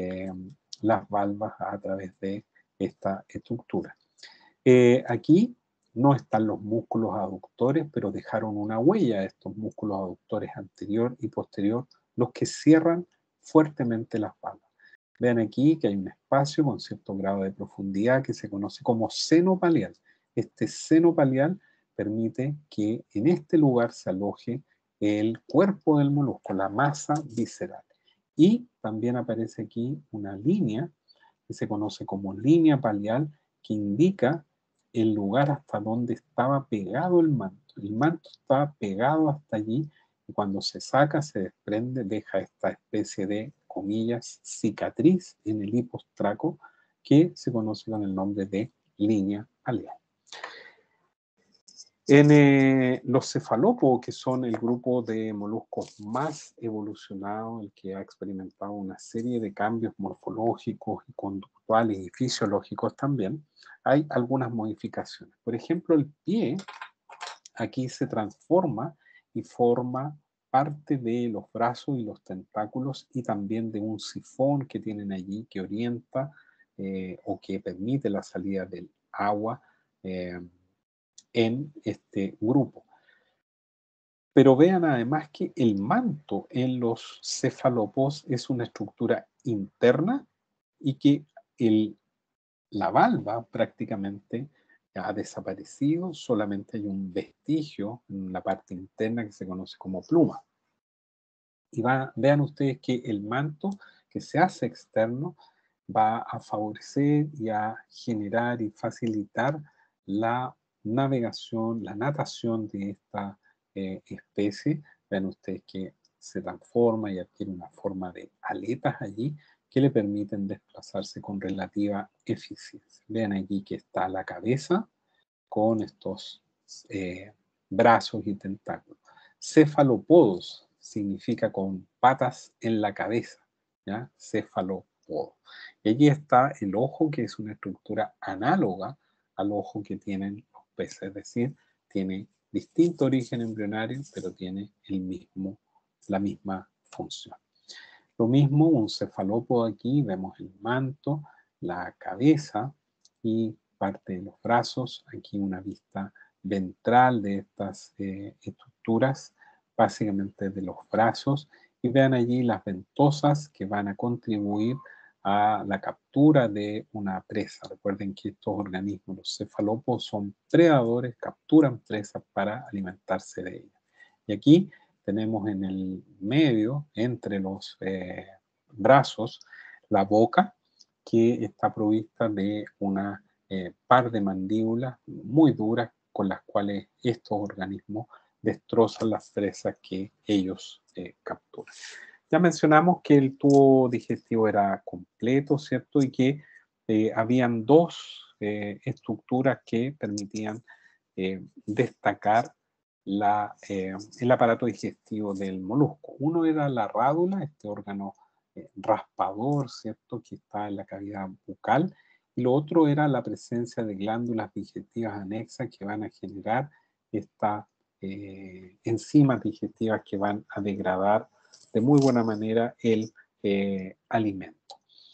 las valvas a través de esta estructura. Aquí no están los músculos aductores, pero dejaron una huella de estos músculos aductores anterior y posterior, los que cierran fuertemente las valvas. Vean aquí que hay un espacio con cierto grado de profundidad que se conoce como seno palial. Este seno palial permite que en este lugar se aloje el cuerpo del molusco, la masa visceral. Y también aparece aquí una línea que se conoce como línea palial, que indica el lugar hasta donde estaba pegado el manto. El manto estaba pegado hasta allí y cuando se saca, se desprende, deja esta especie de, comillas, cicatriz en el hipostraco que se conoce con el nombre de línea palial. En los cefalópodos, que son el grupo de moluscos más evolucionado, el que ha experimentado una serie de cambios morfológicos y conductuales y fisiológicos también, hay algunas modificaciones. Por ejemplo, el pie aquí se transforma y forma parte de los brazos y los tentáculos y también de un sifón que tienen allí que orienta o que permite la salida del agua en este grupo. Pero vean además que el manto en los cefalópodos es una estructura interna y que la valva prácticamente ha desaparecido, solamente hay un vestigio en la parte interna que se conoce como pluma. Y vean ustedes que el manto que se hace externo va a favorecer y a generar y facilitar la navegación, la natación de esta especie. Vean ustedes que se transforma y adquiere una forma de aletas allí que le permiten desplazarse con relativa eficiencia. Vean aquí que está la cabeza con estos brazos y tentáculos. Cefalopodos significa con patas en la cabeza, ¿ya? Cefalopodo. Y allí está el ojo, que es una estructura análoga al ojo que tienen los peces, es decir, tiene distinto origen embrionario, pero tiene la misma función. Lo mismo, un cefalópodo aquí, vemos el manto, la cabeza y parte de los brazos, aquí una vista ventral de estas estructuras, básicamente de los brazos, y vean allí las ventosas que van a contribuir a la captura de una presa. Recuerden que estos organismos, los cefalópodos, son predadores, capturan presas para alimentarse de ellas. Y aquí tenemos en el medio, entre los brazos, la boca, que está provista de una par de mandíbulas muy duras con las cuales estos organismos destrozan las presas que ellos capturan. Ya mencionamos que el tubo digestivo era completo, ¿cierto? Y que habían dos estructuras que permitían destacar el aparato digestivo del molusco. Uno era la rádula, este órgano raspador, ¿cierto?, que está en la cavidad bucal, y lo otro era la presencia de glándulas digestivas anexas que van a generar estas enzimas digestivas que van a degradar de muy buena manera el alimento.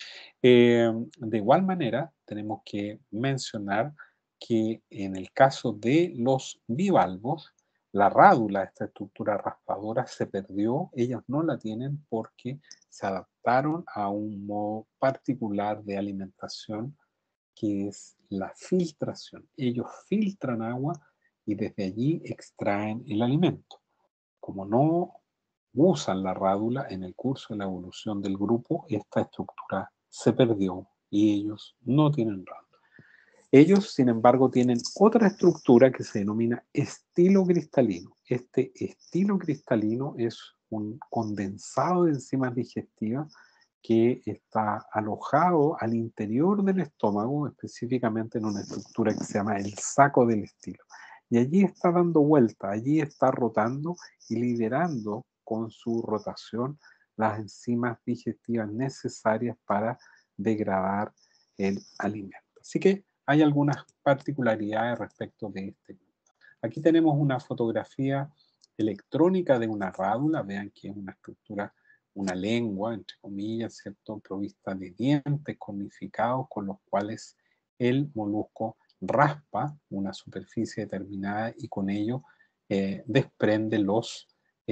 De igual manera, tenemos que mencionar que en el caso de los bivalvos, la rádula, esta estructura raspadora, se perdió. Ellos no la tienen porque se adaptaron a un modo particular de alimentación, que es la filtración. Ellos filtran agua y desde allí extraen el alimento. Como no usan la rádula en el curso de la evolución del grupo, esta estructura se perdió y ellos no tienen rádula. Ellos, sin embargo, tienen otra estructura que se denomina estilo cristalino. Este estilo cristalino es un condensado de enzimas digestivas que está alojado al interior del estómago, específicamente en una estructura que se llama el saco del estilo. Y allí está dando vuelta, allí está rotando y liberando con su rotación las enzimas digestivas necesarias para degradar el alimento. Así que hay algunas particularidades respecto de este grupo. Aquí tenemos una fotografía electrónica de una rádula. Vean que es una estructura, una lengua, entre comillas, ¿cierto?, provista de dientes cornificados con los cuales el molusco raspa una superficie determinada y con ello desprende los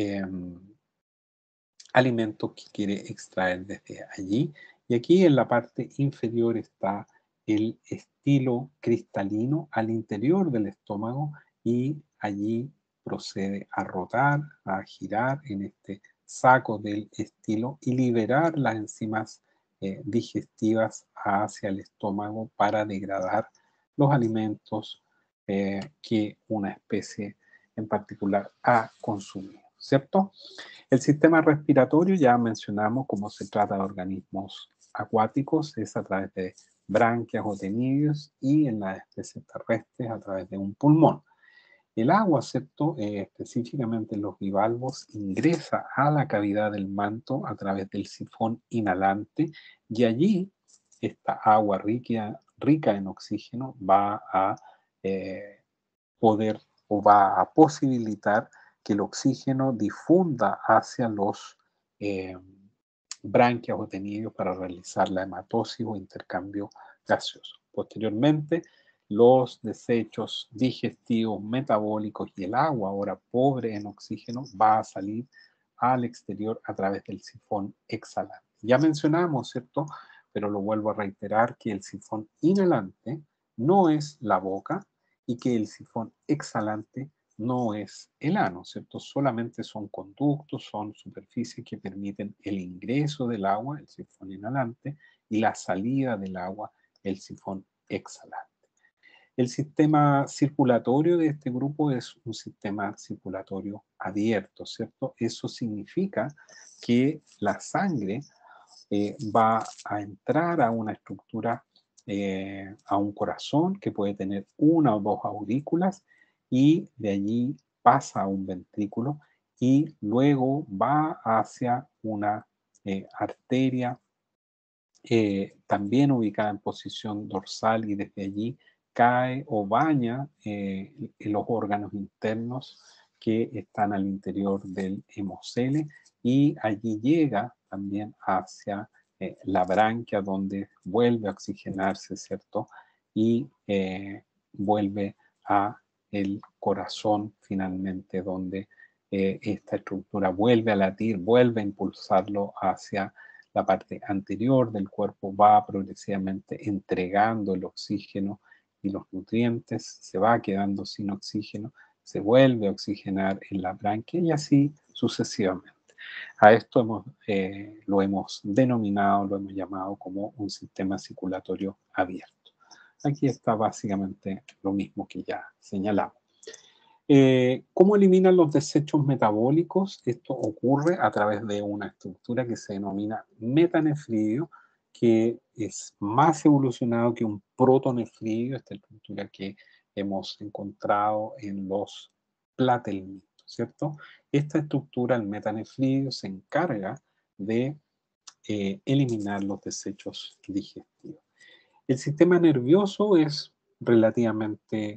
alimentos que quiere extraer desde allí. Y aquí en la parte inferior está el estilo cristalino al interior del estómago y allí procede a rotar, a girar en este saco del estilo y liberar las enzimas digestivas hacia el estómago para degradar los alimentos que una especie en particular ha consumido, ¿cierto? El sistema respiratorio, ya mencionamos cómo se trata de organismos acuáticos, es a través de branquias o tenidios, y en las especies terrestres a través de un pulmón. El agua, ¿cierto?, específicamente en los bivalvos, ingresa a la cavidad del manto a través del sifón inhalante, y allí esta agua rica en oxígeno va a poder o va a posibilitar que el oxígeno difunda hacia los branquias o tenidios para realizar la hematosis o intercambio gaseoso. Posteriormente, los desechos digestivos, metabólicos y el agua, ahora pobre en oxígeno, va a salir al exterior a través del sifón exhalante. Ya mencionamos, ¿cierto?, pero lo vuelvo a reiterar, que el sifón inhalante no es la boca, y que el sifón exhalante no es el ano, ¿cierto? Solamente son conductos, son superficies que permiten el ingreso del agua, el sifón inhalante, y la salida del agua, el sifón exhalante. El sistema circulatorio de este grupo es un sistema circulatorio abierto, ¿cierto? Eso significa que la sangre va a entrar a una estructura, a un corazón que puede tener una o dos aurículas, y de allí pasa a un ventrículo y luego va hacia una arteria también ubicada en posición dorsal, y desde allí cae o baña en los órganos internos que están al interior del hemocele, y allí llega también hacia la branquia, donde vuelve a oxigenarse, ¿cierto? Y vuelve a el corazón finalmente, donde esta estructura vuelve a latir, vuelve a impulsarlo hacia la parte anterior del cuerpo, va progresivamente entregando el oxígeno y los nutrientes, se va quedando sin oxígeno, se vuelve a oxigenar en la branquia y así sucesivamente. A esto lo hemos denominado, lo hemos llamado como un sistema circulatorio abierto. Aquí está básicamente lo mismo que ya señalamos. ¿Cómo eliminan los desechos metabólicos? Esto ocurre a través de una estructura que se denomina metanefridio, que es más evolucionado que un protonefridio, esta estructura que hemos encontrado en los platelmitos, ¿cierto? Esta estructura, el metanefridio, se encarga de eliminar los desechos digestivos. El sistema nervioso es relativamente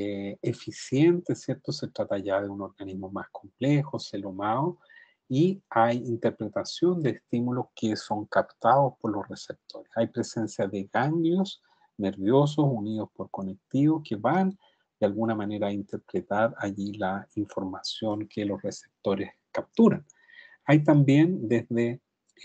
eficiente, ¿cierto? Se trata ya de un organismo más complejo, celomado, y hay interpretación de estímulos que son captados por los receptores. Hay presencia de ganglios nerviosos unidos por conectivos que van de alguna manera a interpretar allí la información que los receptores capturan. Hay también desde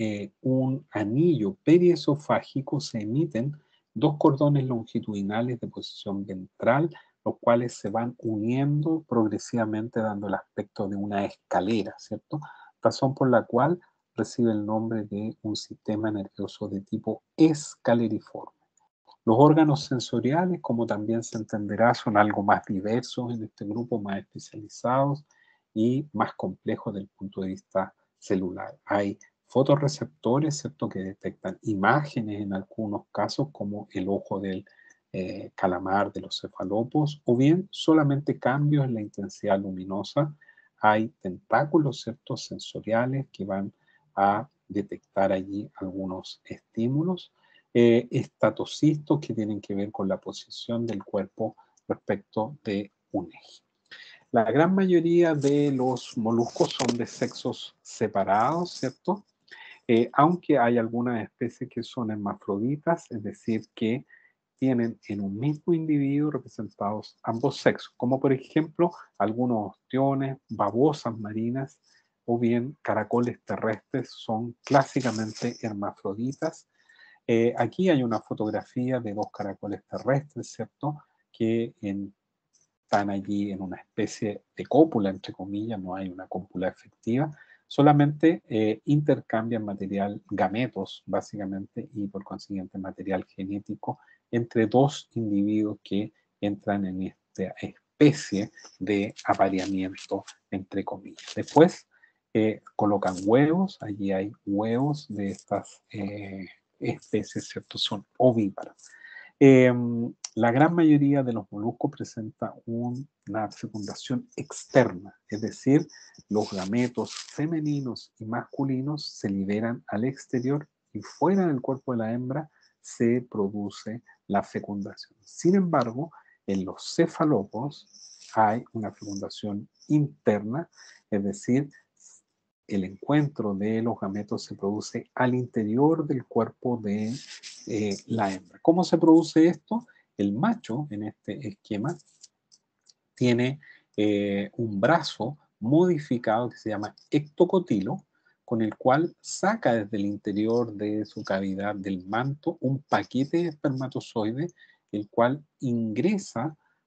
un anillo periesofágico se emiten dos cordones longitudinales de posición ventral, los cuales se van uniendo progresivamente dando el aspecto de una escalera, ¿cierto? Razón por la cual recibe el nombre de un sistema nervioso de tipo escaleriforme. Los órganos sensoriales, como también se entenderá, son algo más diversos en este grupo, más especializados y más complejos desde el punto de vista celular. Hay fotorreceptores, ¿cierto?, que detectan imágenes en algunos casos, como el ojo del calamar de los cefalópodos, o bien solamente cambios en la intensidad luminosa. Hay tentáculos, ¿cierto?, sensoriales que van a detectar allí algunos estímulos. Estatocistos que tienen que ver con la posición del cuerpo respecto de un eje. La gran mayoría de los moluscos son de sexos separados, ¿cierto? Aunque hay algunas especies que son hermafroditas, es decir, que tienen en un mismo individuo representados ambos sexos, como por ejemplo algunos ostiones, babosas marinas o bien caracoles terrestres son clásicamente hermafroditas. Aquí hay una fotografía de dos caracoles terrestres, ¿cierto?, que están allí en una especie de cópula, entre comillas, no hay una cópula efectiva, solamente intercambian material, gametos básicamente, y por consiguiente material genético entre dos individuos que entran en esta especie de apareamiento, entre comillas. Después colocan huevos, allí hay huevos de estas especies, ¿cierto? Son ovíparas. La gran mayoría de los moluscos presenta una fecundación externa, es decir, los gametos femeninos y masculinos se liberan al exterior y fuera del cuerpo de la hembra se produce la fecundación. Sin embargo, en los cefalópodos hay una fecundación interna, es decir, el encuentro de los gametos se produce al interior del cuerpo de la hembra. ¿Cómo se produce esto? El macho, en este esquema, tiene un brazo modificado que se llama ectocotilo, con el cual saca desde el interior de su cavidad del manto un paquete de espermatozoides, el cual ingresa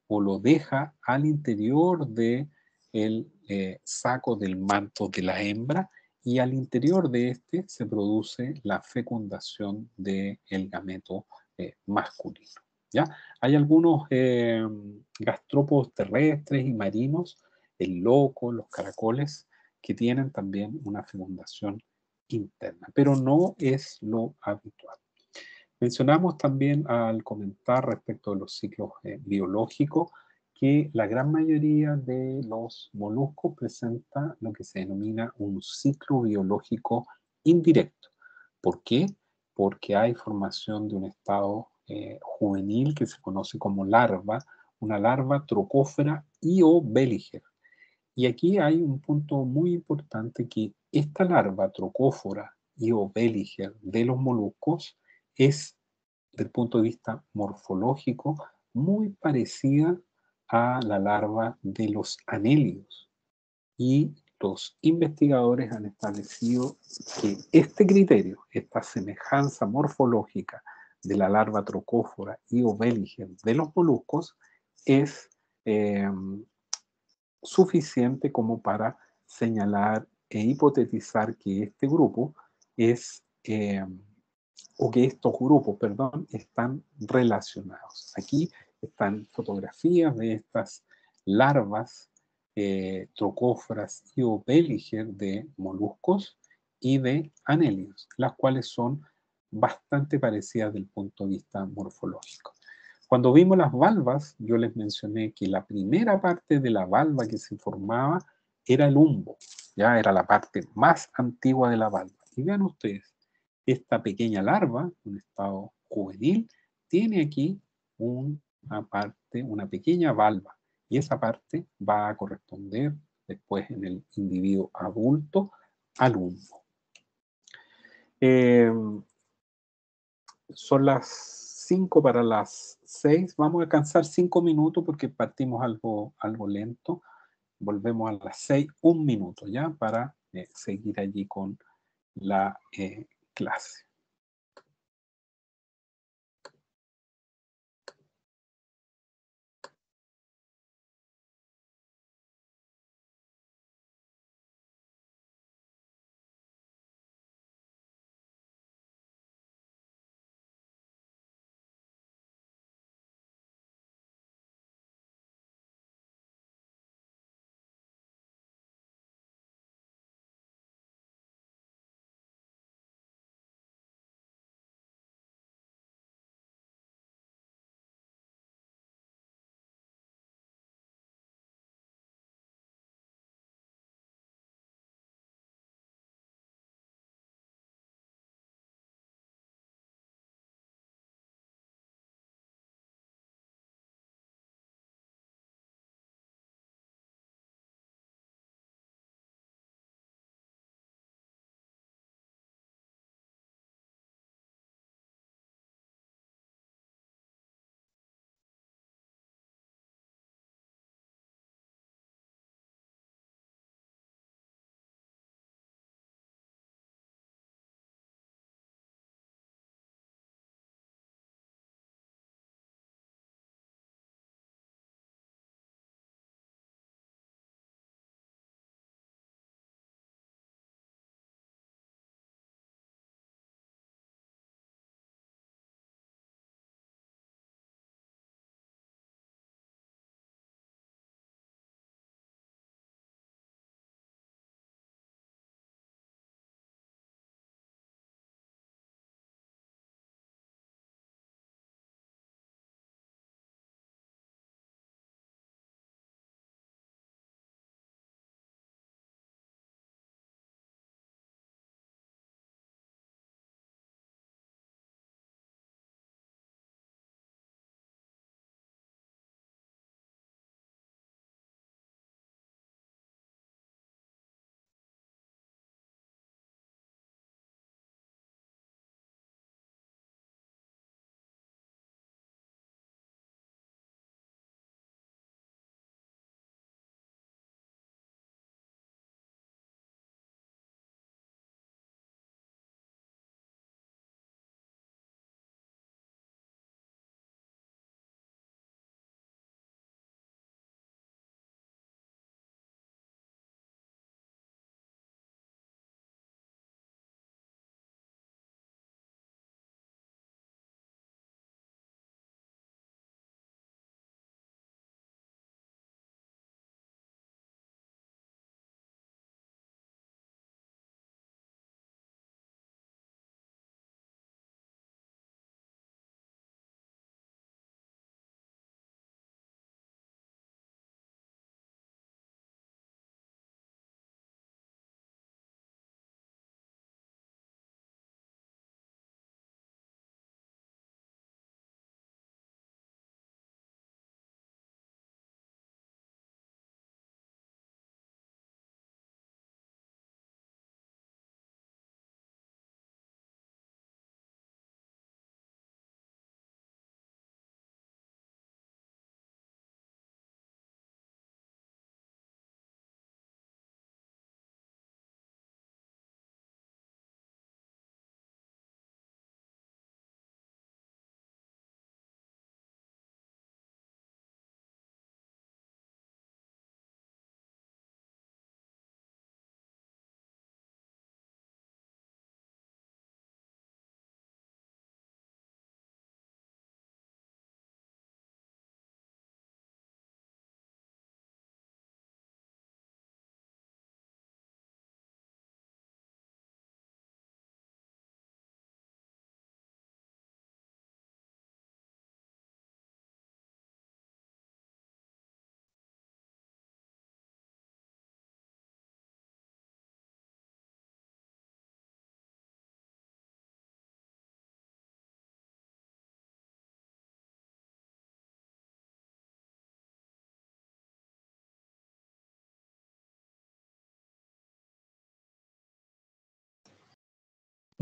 o lo deja al interior de el saco del manto de la hembra, y al interior de este se produce la fecundación del gameto masculino. ¿Ya? Hay algunos gastrópodos terrestres y marinos, el loco, los caracoles, que tienen también una fecundación interna, pero no es lo habitual. Mencionamos también al comentar respecto de los ciclos biológicos que la gran mayoría de los moluscos presenta lo que se denomina un ciclo biológico indirecto. ¿Por qué? Porque hay formación de un estado juvenil que se conoce como larva, una larva trocófera y o Belliger. Y aquí hay un punto muy importante, que esta larva trocófora y o Belliger de los moluscos es, del punto de vista morfológico, muy parecida a la larva de los anélidos. Y los investigadores han establecido que este criterio, esta semejanza morfológica de la larva trocófora y o Belliger de los moluscos, es suficiente como para señalar e hipotetizar que este grupo es, o que estos grupos, perdón, están relacionados. Aquí están fotografías de estas larvas trocóforas y o Belliger de moluscos y de anélidos, las cuales son bastante parecidas del punto de vista morfológico. Cuando vimos las valvas, yo les mencioné que la primera parte de la valva que se formaba era el humbo, ya era la parte más antigua de la valva. Y vean ustedes, esta pequeña larva, un estado juvenil, tiene aquí una parte, una pequeña valva, y esa parte va a corresponder después en el individuo adulto al humbo. Son las 5 para las 6. Vamos a alcanzar 5 minutos porque partimos algo lento. Volvemos a las 6, un minuto ya, para seguir allí con la clase.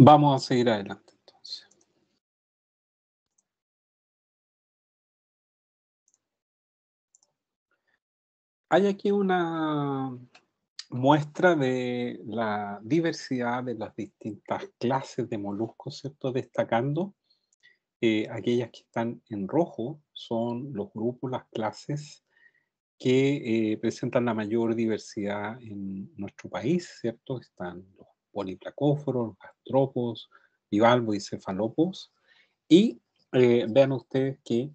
Vamos a seguir adelante entonces. Hay aquí una muestra de la diversidad de las distintas clases de moluscos, ¿cierto? Destacando aquellas que están en rojo son los grupos, las clases que presentan la mayor diversidad en nuestro país, ¿cierto? Están los poliplacóforos, los gastrópodos, bivalvos y cefalópodos. Y vean ustedes que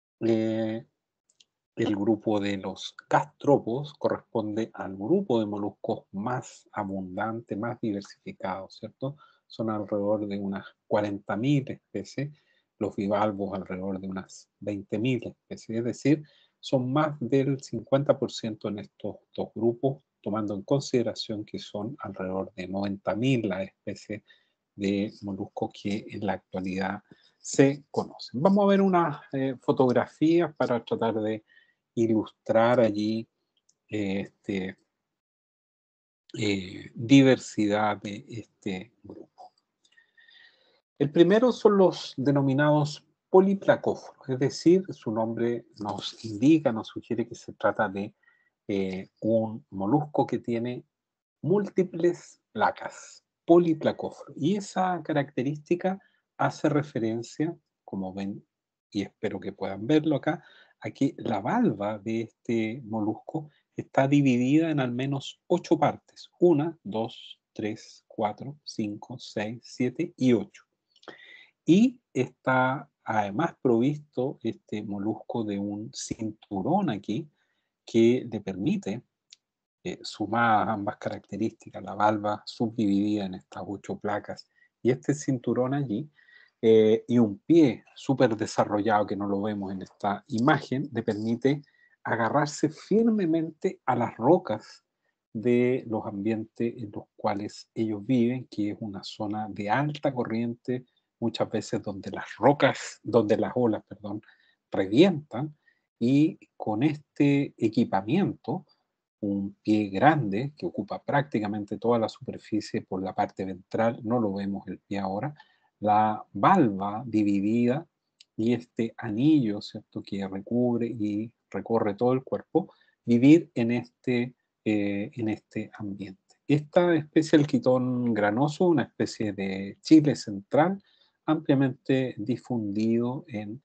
el grupo de los gastrópodos corresponde al grupo de moluscos más abundante, más diversificado, ¿cierto? Son alrededor de unas 40.000 especies, los bivalvos alrededor de unas 20.000 especies, es decir, son más del 50% en estos dos grupos, tomando en consideración que son alrededor de 90.000 las especies de moluscos que en la actualidad se conocen. Vamos a ver unas fotografías para tratar de ilustrar allí diversidad de este grupo. El primero son los denominados poliplacóforos, es decir, su nombre nos indica, nos sugiere que se trata de un molusco que tiene múltiples placas, poliplacóforo. Y esa característica hace referencia, como ven, y espero que puedan verlo acá, a que la valva de este molusco está dividida en al menos 8 partes. 1, 2, 3, 4, 5, 6, 7 y 8. Y está además provisto este molusco de un cinturón aquí que le permite sumadas ambas características, la valva subdividida en estas 8 placas y este cinturón allí, y un pie súper desarrollado que no lo vemos en esta imagen, le permite agarrarse firmemente a las rocas de los ambientes en los cuales ellos viven, que es una zona de alta corriente, muchas veces donde las olas, perdón, revientan, y con este equipamiento, un pie grande que ocupa prácticamente toda la superficie por la parte ventral, no lo vemos el pie ahora, la valva dividida y este anillo, ¿cierto?, que recubre y recorre todo el cuerpo, vivir en este ambiente. Esta especie, el quitón granoso, una especie de Chile central, ampliamente difundido en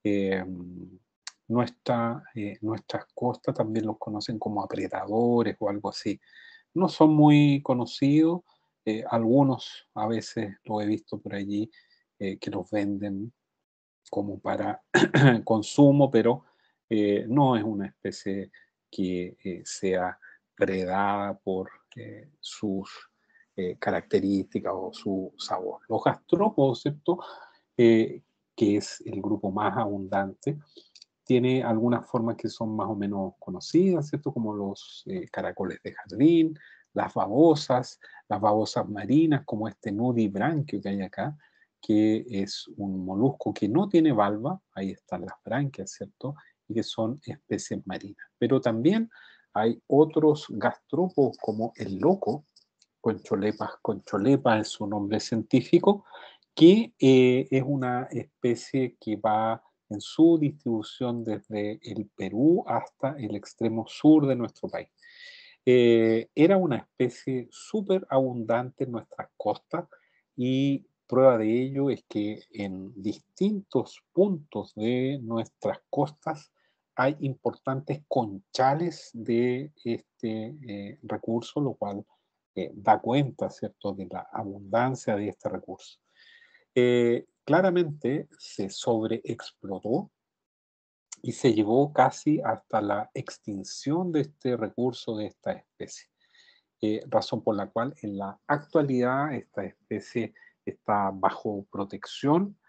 nuestras costas, también los conocen como apretadores o algo así. No son muy conocidos, algunos a veces lo he visto por allí que los venden como para consumo, pero no es una especie que sea predada por sus características o su sabor. Los gastrópodos, ¿cierto? Que es el grupo más abundante, tiene algunas formas que son más o menos conocidas, ¿cierto? Como los caracoles de jardín, las babosas marinas, como este nudibranquio que hay acá, que es un molusco que no tiene valva, ahí están las branquias, ¿cierto? Y que son especies marinas. Pero también hay otros gastrópodos como el loco, concholepa es su nombre científico, que es una especie que va en su distribución desde el Perú hasta el extremo sur de nuestro país. Era una especie súper abundante en nuestras costas y prueba de ello es que en distintos puntos de nuestras costas hay importantes conchales de este recurso, lo cual da cuenta, ¿cierto?, de la abundancia de este recurso. Claramente se sobreexplotó y se llegó casi hasta la extinción de este recurso, de esta especie. Razón por la cual en la actualidad esta especie está bajo protección.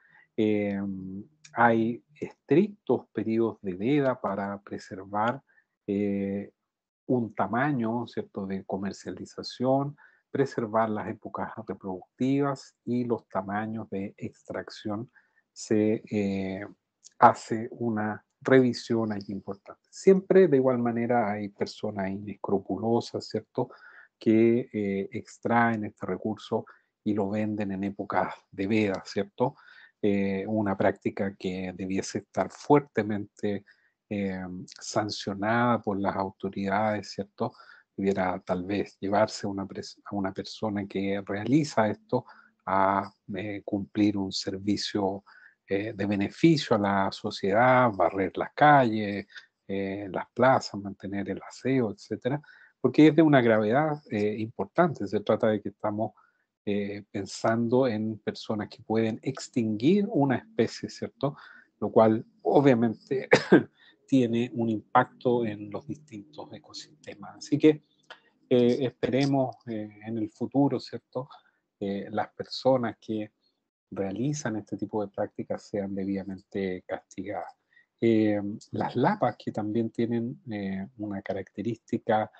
Hay estrictos periodos de veda para preservar un tamaño, ¿cierto?, de comercialización, preservar las épocas reproductivas y los tamaños de extracción. Se hace una revisión allí importante. Siempre de igual manera hay personas inescrupulosas, ¿cierto?, que extraen este recurso y lo venden en épocas de veda, ¿cierto? Una práctica que debiese estar fuertemente sancionada por las autoridades, ¿cierto? Debiera tal vez llevarse a una persona que realiza esto a cumplir un servicio de beneficio a la sociedad, barrer las calles, las plazas, mantener el aseo, etcétera, porque es de una gravedad importante. Se trata de que estamos pensando en personas que pueden extinguir una especie, ¿cierto? Lo cual obviamente tiene un impacto en los distintos ecosistemas. Así que esperemos en el futuro, ¿cierto? Las personas que realizan este tipo de prácticas sean debidamente castigadas. Las lapas, que también tienen una característica,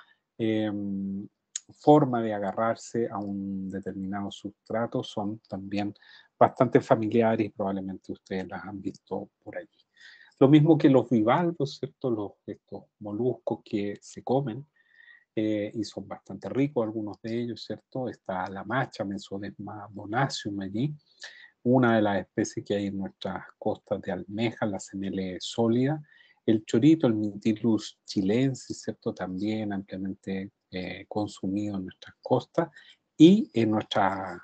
forma de agarrarse a un determinado sustrato, son también bastante familiares y probablemente ustedes las han visto por allí. Lo mismo que los bivalvos, ¿cierto? Estos moluscos que se comen y son bastante ricos algunos de ellos, ¿cierto? Está la macha, Mesodesma bonacium allí, una de las especies que hay en nuestras costas de almejas, la cenele sólida, el chorito, el Mytilus chilensis, ¿cierto? También ampliamente consumido en nuestras costas y en nuestra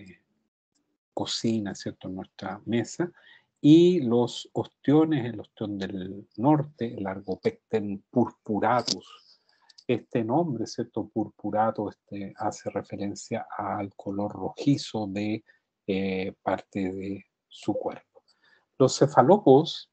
cocina, ¿cierto? En nuestra mesa. Y los ostiones, el ostión del norte, el Argopecten purpuratus. Este nombre, ¿cierto? Purpurato, hace referencia al color rojizo de parte de su cuerpo. Los cefalópodos,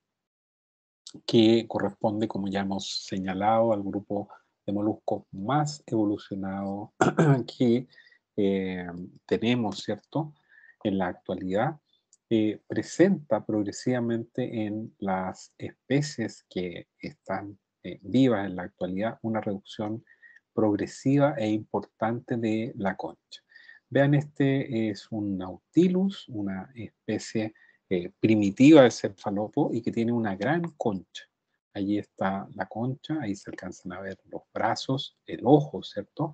que corresponde, como ya hemos señalado, al grupo de moluscos más evolucionado que tenemos, ¿cierto? En la actualidad, presenta progresivamente en las especies que están vivas en la actualidad una reducción progresiva e importante de la concha. Vean, este es un Nautilus, una especie primitiva de cefalópodo y que tiene una gran concha. Allí está la concha, ahí se alcanzan a ver los brazos, el ojo, ¿cierto?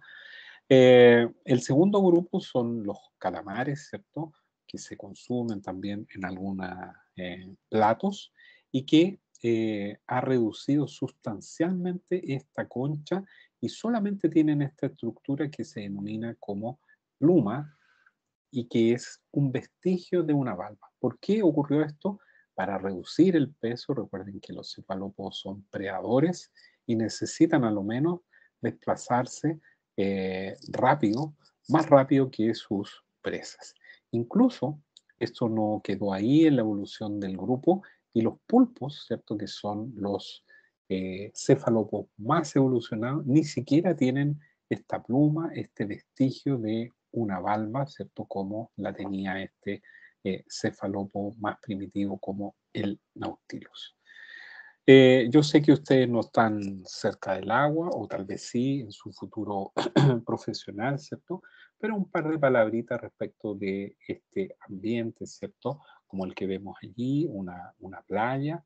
El segundo grupo son los calamares, ¿cierto? Que se consumen también en algunos platos y que ha reducido sustancialmente esta concha y solamente tienen esta estructura que se denomina como pluma y que es un vestigio de una valva. ¿Por qué ocurrió esto? Para reducir el peso. Recuerden que los cefalópodos son predadores y necesitan a lo menos desplazarse rápido, más rápido que sus presas. Incluso esto no quedó ahí en la evolución del grupo y los pulpos, ¿cierto? Que son los cefalópodos más evolucionados, ni siquiera tienen esta pluma, este vestigio de una valva, ¿cierto? Como la tenía este cefalópodo más primitivo como el Nautilus. Yo sé que ustedes no están cerca del agua, o tal vez sí en su futuro profesional, ¿cierto? Pero un par de palabritas respecto de este ambiente, ¿cierto? Como el que vemos allí, una playa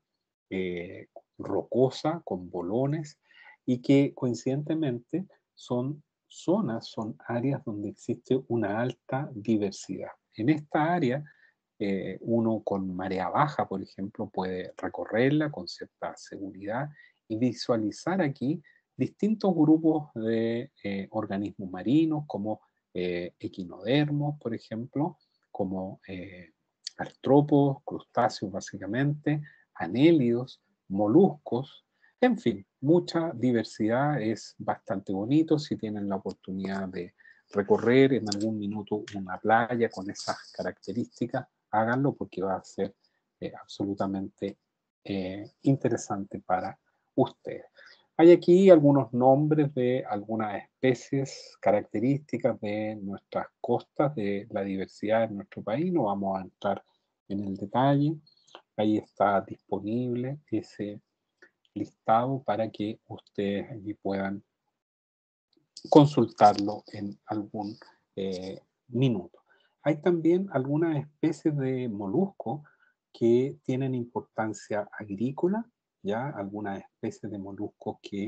rocosa con bolones y que coincidentemente son zonas, son áreas donde existe una alta diversidad. En esta área, uno con marea baja, por ejemplo, puede recorrerla con cierta seguridad y visualizar aquí distintos grupos de organismos marinos como equinodermos, por ejemplo, como artrópodos, crustáceos básicamente, anélidos, moluscos, en fin, mucha diversidad, es bastante bonito. Si tienen la oportunidad de recorrer en algún minuto una playa con esas características, háganlo porque va a ser absolutamente interesante para ustedes. Hay aquí algunos nombres de algunas especies características de nuestras costas, de la diversidad de nuestro país. No vamos a entrar en el detalle. Ahí está disponible ese listado para que ustedes allí puedan consultarlo en algún minuto. Hay también algunas especies de moluscos que tienen importancia agrícola, ya algunas especies de moluscos que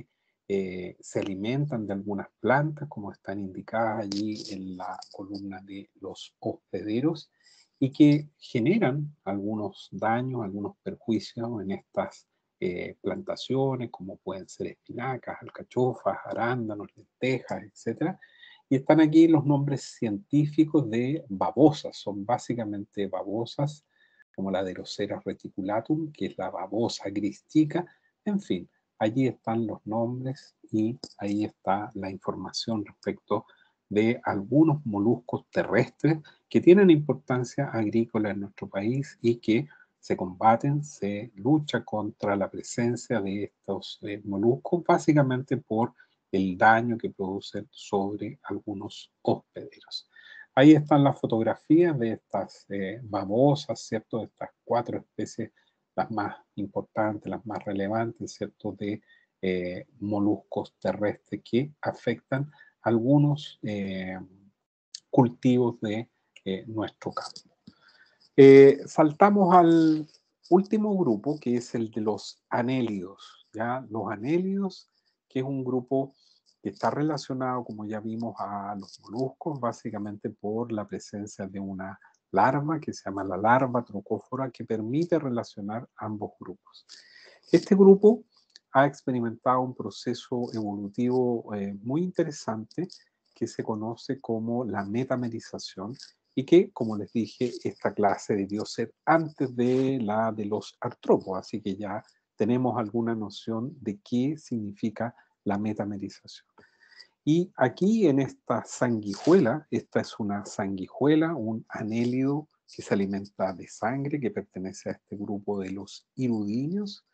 se alimentan de algunas plantas, como están indicadas allí en la columna de los hospederos, y que generan algunos daños, algunos perjuicios en estas plantaciones, como pueden ser espinacas, alcachofas, arándanos, lentejas, etc. Y están aquí los nombres científicos de babosas. Son básicamente babosas, como la Drosera reticulatum, que es la babosa gris chica. En fin, allí están los nombres y ahí está la información respecto de algunos moluscos terrestres que tienen importancia agrícola en nuestro país y que se combaten, se lucha contra la presencia de estos moluscos, básicamente por el daño que producen sobre algunos hospederos. Ahí están las fotografías de estas babosas, ¿cierto? De estas 4 especies, las más importantes, las más relevantes, ¿cierto? De moluscos terrestres que afectan algunos cultivos de nuestro campo. Saltamos al último grupo, que es el de los anélidos. ¿Ya? Los anélidos, que es un grupo que está relacionado, como ya vimos, a los moluscos, básicamente por la presencia de una larva que se llama la larva trocófora, que permite relacionar ambos grupos. Este grupo ha experimentado un proceso evolutivo muy interesante que se conoce como la metamerización y que, como les dije, esta clase debió ser antes de la de los artrópodos, así que ya tenemos alguna noción de qué significa la metamerización. Y aquí en esta sanguijuela, esta es una sanguijuela, un anélido que se alimenta de sangre, que pertenece a este grupo de los hirudíneos.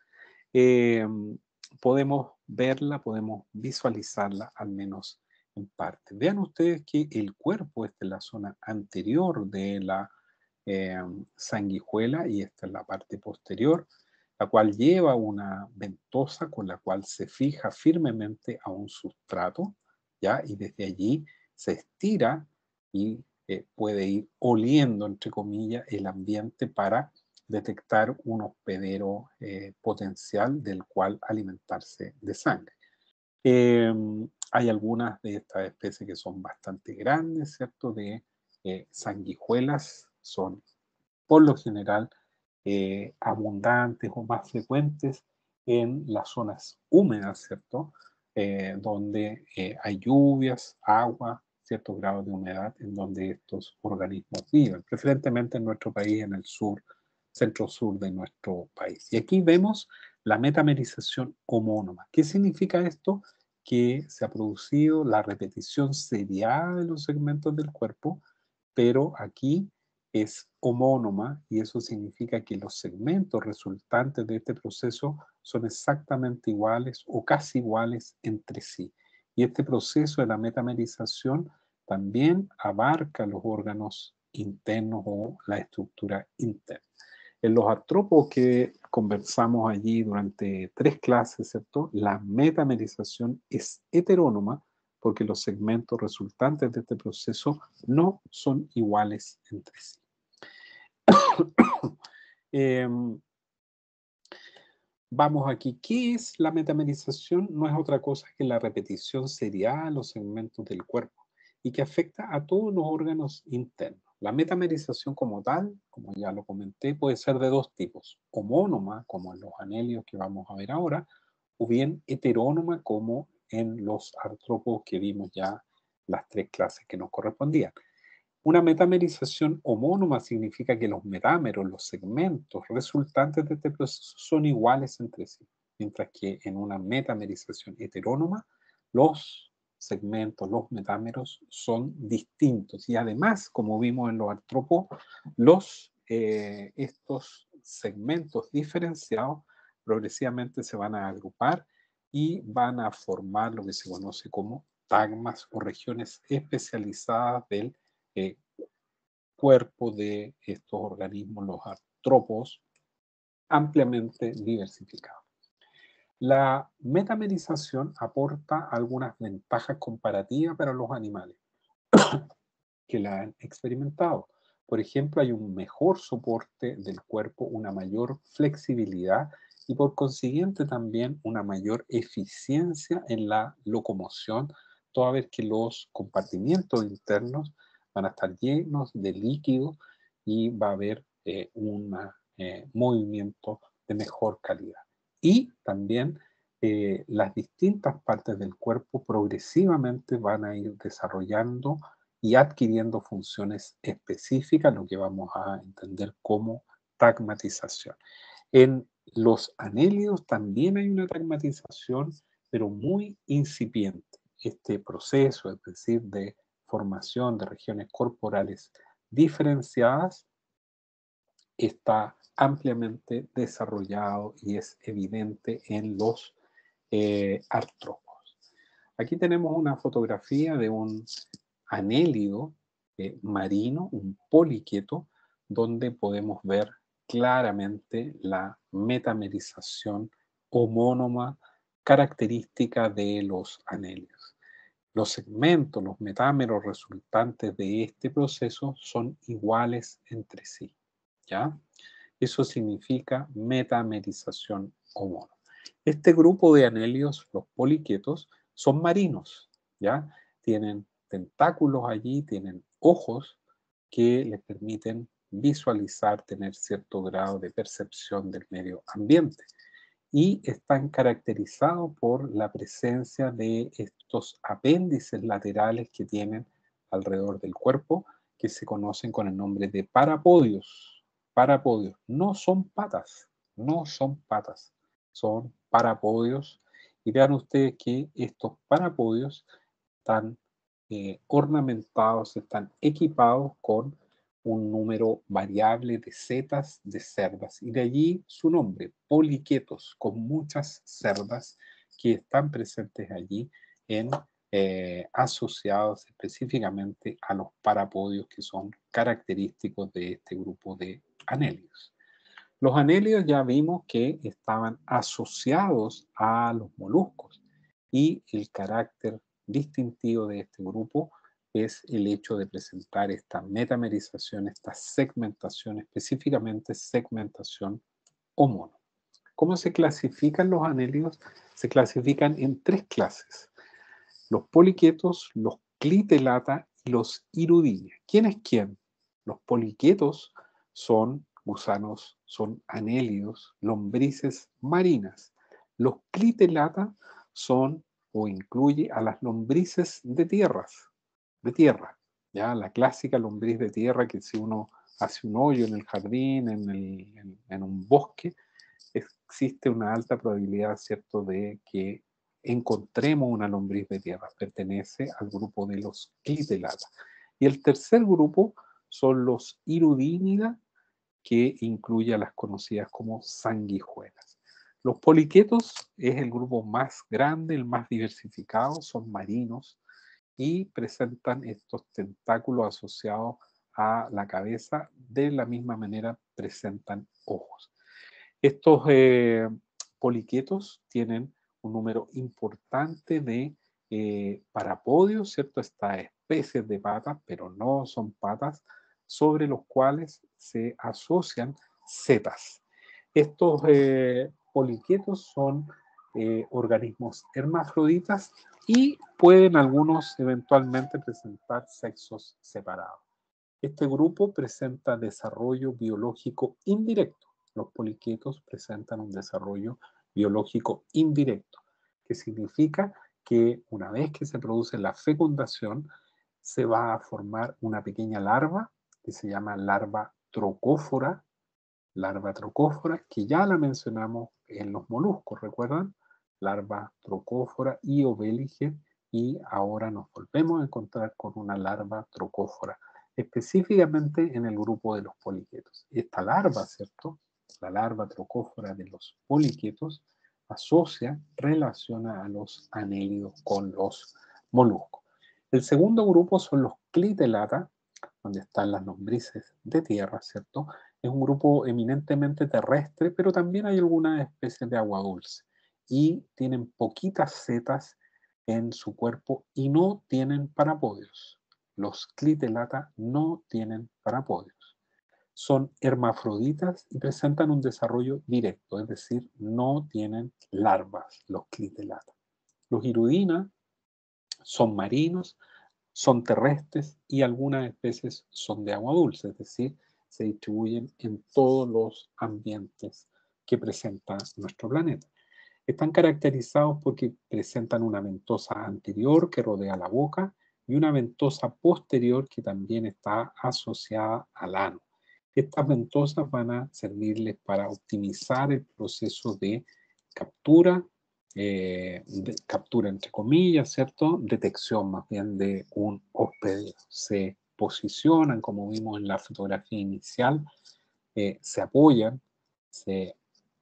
Podemos verla, podemos visualizarla al menos en parte. Vean ustedes que el cuerpo está en la zona anterior de la sanguijuela y esta es la parte posterior, la cual lleva una ventosa con la cual se fija firmemente a un sustrato, ¿ya? Y desde allí se estira y puede ir oliendo, entre comillas, el ambiente para detectar un hospedero potencial del cual alimentarse de sangre. Hay algunas de estas especies que son bastante grandes, ¿cierto? De sanguijuelas, son por lo general abundantes o más frecuentes en las zonas húmedas, ¿cierto? Donde hay lluvias, agua, ciertos grados de humedad en donde estos organismos viven, preferentemente en nuestro país, en el sur, centro-sur de nuestro país. Y aquí vemos la metamerización homónoma. ¿Qué significa esto? Que se ha producido la repetición seriada de los segmentos del cuerpo, pero aquí es homónoma y eso significa que los segmentos resultantes de este proceso son exactamente iguales o casi iguales entre sí. Y este proceso de la metamerización también abarca los órganos internos o la estructura interna. En los artrópodos que conversamos allí durante 3 clases, ¿cierto? La metamerización es heterónoma porque los segmentos resultantes de este proceso no son iguales entre sí. Vamos aquí. ¿Qué es la metamerización? No es otra cosa que la repetición seriada de los segmentos del cuerpo y que afecta a todos los órganos internos. La metamerización como tal, como ya lo comenté, puede ser de 2 tipos. Homónoma, como en los anélidos que vamos a ver ahora, o bien heterónoma, como en los artrópodos que vimos ya las 3 clases que nos correspondían. Una metamerización homónoma significa que los metámeros, los segmentos resultantes de este proceso son iguales entre sí, mientras que en una metamerización heterónoma, los segmentos, los metámeros son distintos. Y además, como vimos en los artrópodos, estos segmentos diferenciados progresivamente se van a agrupar y van a formar lo que se conoce como tagmas o regiones especializadas del cuerpo de estos organismos, los artrópodos, ampliamente diversificados. La metamerización aporta algunas ventajas comparativas para los animales que la han experimentado. Por ejemplo, hay un mejor soporte del cuerpo, una mayor flexibilidad y por consiguiente también una mayor eficiencia en la locomoción, toda vez que los compartimientos internos van a estar llenos de líquido y va a haber un movimiento de mejor calidad. Y también las distintas partes del cuerpo progresivamente van a ir desarrollando y adquiriendo funciones específicas, lo que vamos a entender como tagmatización. En los anélidos también hay una tagmatización, pero muy incipiente. Este proceso, es decir, de formación de regiones corporales diferenciadas, está ampliamente desarrollado y es evidente en los artrópodos. Aquí tenemos una fotografía de un anélido marino, un poliqueto, donde podemos ver claramente la metamerización homónoma característica de los anélidos. Los segmentos, los metámeros resultantes de este proceso son iguales entre sí, ¿ya? Eso significa metamerización homónoma. Este grupo de anélidos, los poliquetos, son marinos, ¿ya? Tienen tentáculos allí, tienen ojos que les permiten visualizar, tener cierto grado de percepción del medio ambiente. Y están caracterizados por la presencia de estos apéndices laterales que tienen alrededor del cuerpo, que se conocen con el nombre de parapodios. Parapodios no son patas, no son patas, son parapodios. Y vean ustedes que estos parapodios están ornamentados, están equipados con un número variable de setas de cerdas. Y de allí su nombre, poliquetos, con muchas cerdas que están presentes allí asociados específicamente a los parapodios que son característicos de este grupo de anélidos. Los anélidos ya vimos que estaban asociados a los moluscos y el carácter distintivo de este grupo es el hecho de presentar esta metamerización, esta segmentación, específicamente segmentación homónoma. ¿Cómo se clasifican los anélidos? Se clasifican en tres clases: los poliquetos, los clitelata y los irudinia. ¿Quién es quién? Los poliquetos son gusanos, son anélidos, lombrices marinas. Los clitelata son o incluye a las lombrices de tierra, ¿ya? La clásica lombriz de tierra que si uno hace un hoyo en el jardín, en un bosque, existe una alta probabilidad, ¿cierto?, de que encontremos una lombriz de tierra. Pertenece al grupo de los clitelata. Y el tercer grupo son los irudínida, que incluye a las conocidas como sanguijuelas. Los poliquetos es el grupo más grande, el más diversificado, son marinos y presentan estos tentáculos asociados a la cabeza. De la misma manera presentan ojos. Estos poliquetos tienen un número importante de parapodios, ¿cierto? Estas especies de patas, pero no son patas, sobre los cuales se asocian setas. Estos poliquetos son organismos hermafroditas y pueden algunos eventualmente presentar sexos separados. Este grupo presenta desarrollo biológico indirecto. Los poliquetos presentan un desarrollo biológico indirecto, que significa que una vez que se produce la fecundación, se va a formar una pequeña larva que se llama larva trocófora, que ya la mencionamos en los moluscos, ¿recuerdan? Larva trocófora y obelige, y ahora nos volvemos a encontrar con una larva trocófora, específicamente en el grupo de los poliquetos. Esta larva, ¿cierto? La larva trocófora de los poliquetos relaciona a los anélidos con los moluscos. El segundo grupo son los clitelata, donde están las lombrices de tierra, ¿cierto? Es un grupo eminentemente terrestre, pero también hay algunas especies de agua dulce. Y tienen poquitas setas en su cuerpo y no tienen parapodios. Los clitelata no tienen parapodios. Son hermafroditas y presentan un desarrollo directo, es decir, no tienen larvas los clitelata. Los hirudina son marinos, son terrestres y algunas especies son de agua dulce, es decir, se distribuyen en todos los ambientes que presenta nuestro planeta. Están caracterizados porque presentan una ventosa anterior que rodea la boca y una ventosa posterior que también está asociada al ano. Estas ventosas van a servirles para optimizar el proceso de captura, captura entre comillas, ¿cierto? Detección más bien de un hospedero. Se posicionan, como vimos en la fotografía inicial, se apoyan, se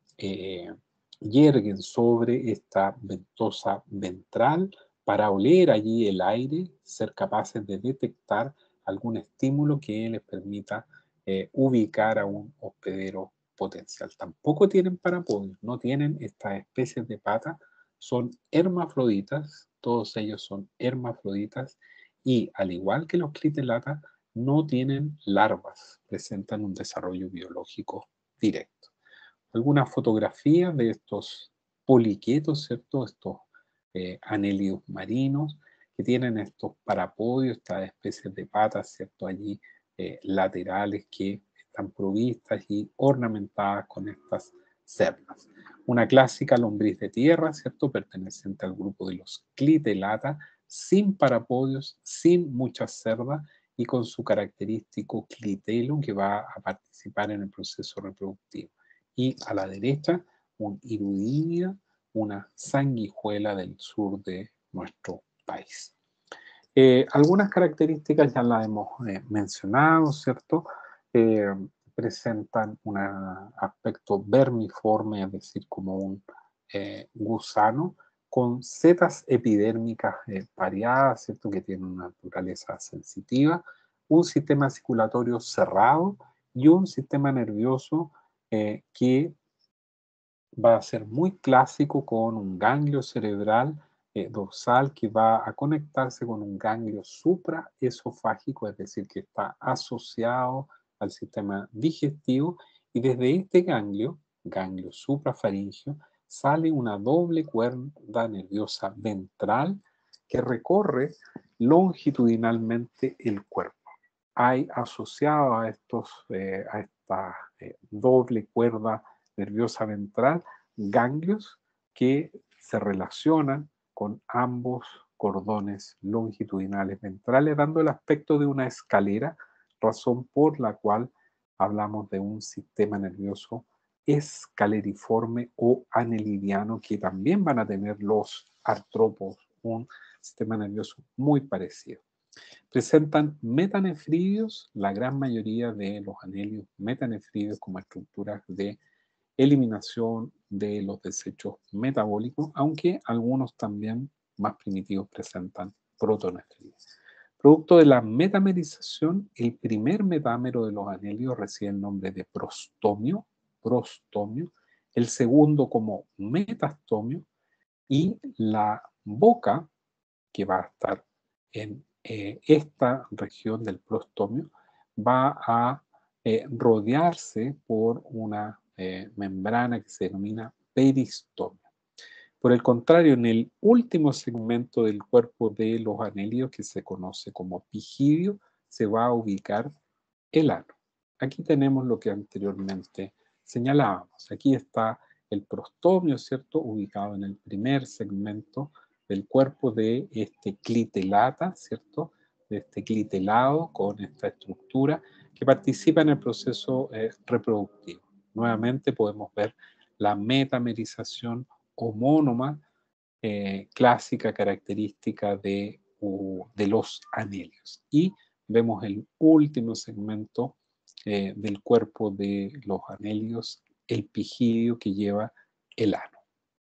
yerguen sobre esta ventosa ventral para oler allí el aire, ser capaces de detectar algún estímulo que les permita ubicar a un hospedero potencial. Tampoco tienen parapodios, no tienen estas especies de patas, son hermafroditas, todos ellos son hermafroditas y al igual que los clitelata, no tienen larvas, presentan un desarrollo biológico directo. Algunas fotografías de estos poliquetos, ¿cierto? Estos anélidos marinos que tienen estos parapodios, estas especies de patas, ¿cierto? Allí laterales que están provistas y ornamentadas con estas cerdas. Una clásica lombriz de tierra, ¿cierto? Perteneciente al grupo de los clitelata, sin parapodios, sin muchas cerdas y con su característico clitelo que va a participar en el proceso reproductivo. Y a la derecha, un hirudínea, una sanguijuela del sur de nuestro país. Algunas características ya las hemos mencionado, ¿cierto? Presentan un aspecto vermiforme, es decir, como un gusano, con setas epidérmicas variadas, ¿cierto? Que tienen una naturaleza sensitiva, un sistema circulatorio cerrado y un sistema nervioso que va a ser muy clásico con un ganglio cerebral dorsal que va a conectarse con un ganglio supraesofágico, es decir, que está asociado al sistema digestivo y desde este ganglio suprafaringeo, sale una doble cuerda nerviosa ventral que recorre longitudinalmente el cuerpo. Hay asociado a esta doble cuerda nerviosa ventral ganglios que se relacionan con ambos cordones longitudinales ventrales, dando el aspecto de una escalera, razón por la cual hablamos de un sistema nervioso escaleriforme o anelidiano, que también van a tener los artrópodos, un sistema nervioso muy parecido. Presentan metanefridios, la gran mayoría de los anelios metanefridios como estructuras de eliminación de los desechos metabólicos, aunque algunos también más primitivos presentan protonefridios. Producto de la metamerización, el primer metámero de los anelios recibe el nombre de prostomio, el segundo como metastomio, y la boca, que va a estar en esta región del prostomio, va a rodearse por una membrana que se denomina peristomio. Por el contrario, en el último segmento del cuerpo de los anelios, que se conoce como pigidio, se va a ubicar el ano. Aquí tenemos lo que anteriormente señalábamos. Aquí está el prostomio, ¿cierto? Ubicado en el primer segmento del cuerpo de este clitelata, ¿cierto? De este clitelado con esta estructura que participa en el proceso reproductivo. Nuevamente podemos ver la metamerización homónoma clásica característica de los anelios. Y vemos el último segmento del cuerpo de los anelios, el pigidio que lleva el ano.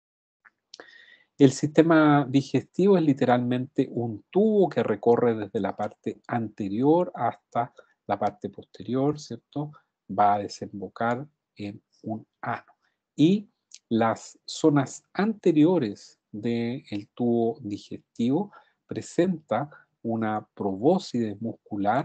El sistema digestivo es literalmente un tubo que recorre desde la parte anterior hasta la parte posterior, ¿cierto? Va a desembocar en un ano. Y las zonas anteriores del tubo digestivo presenta una probóscide muscular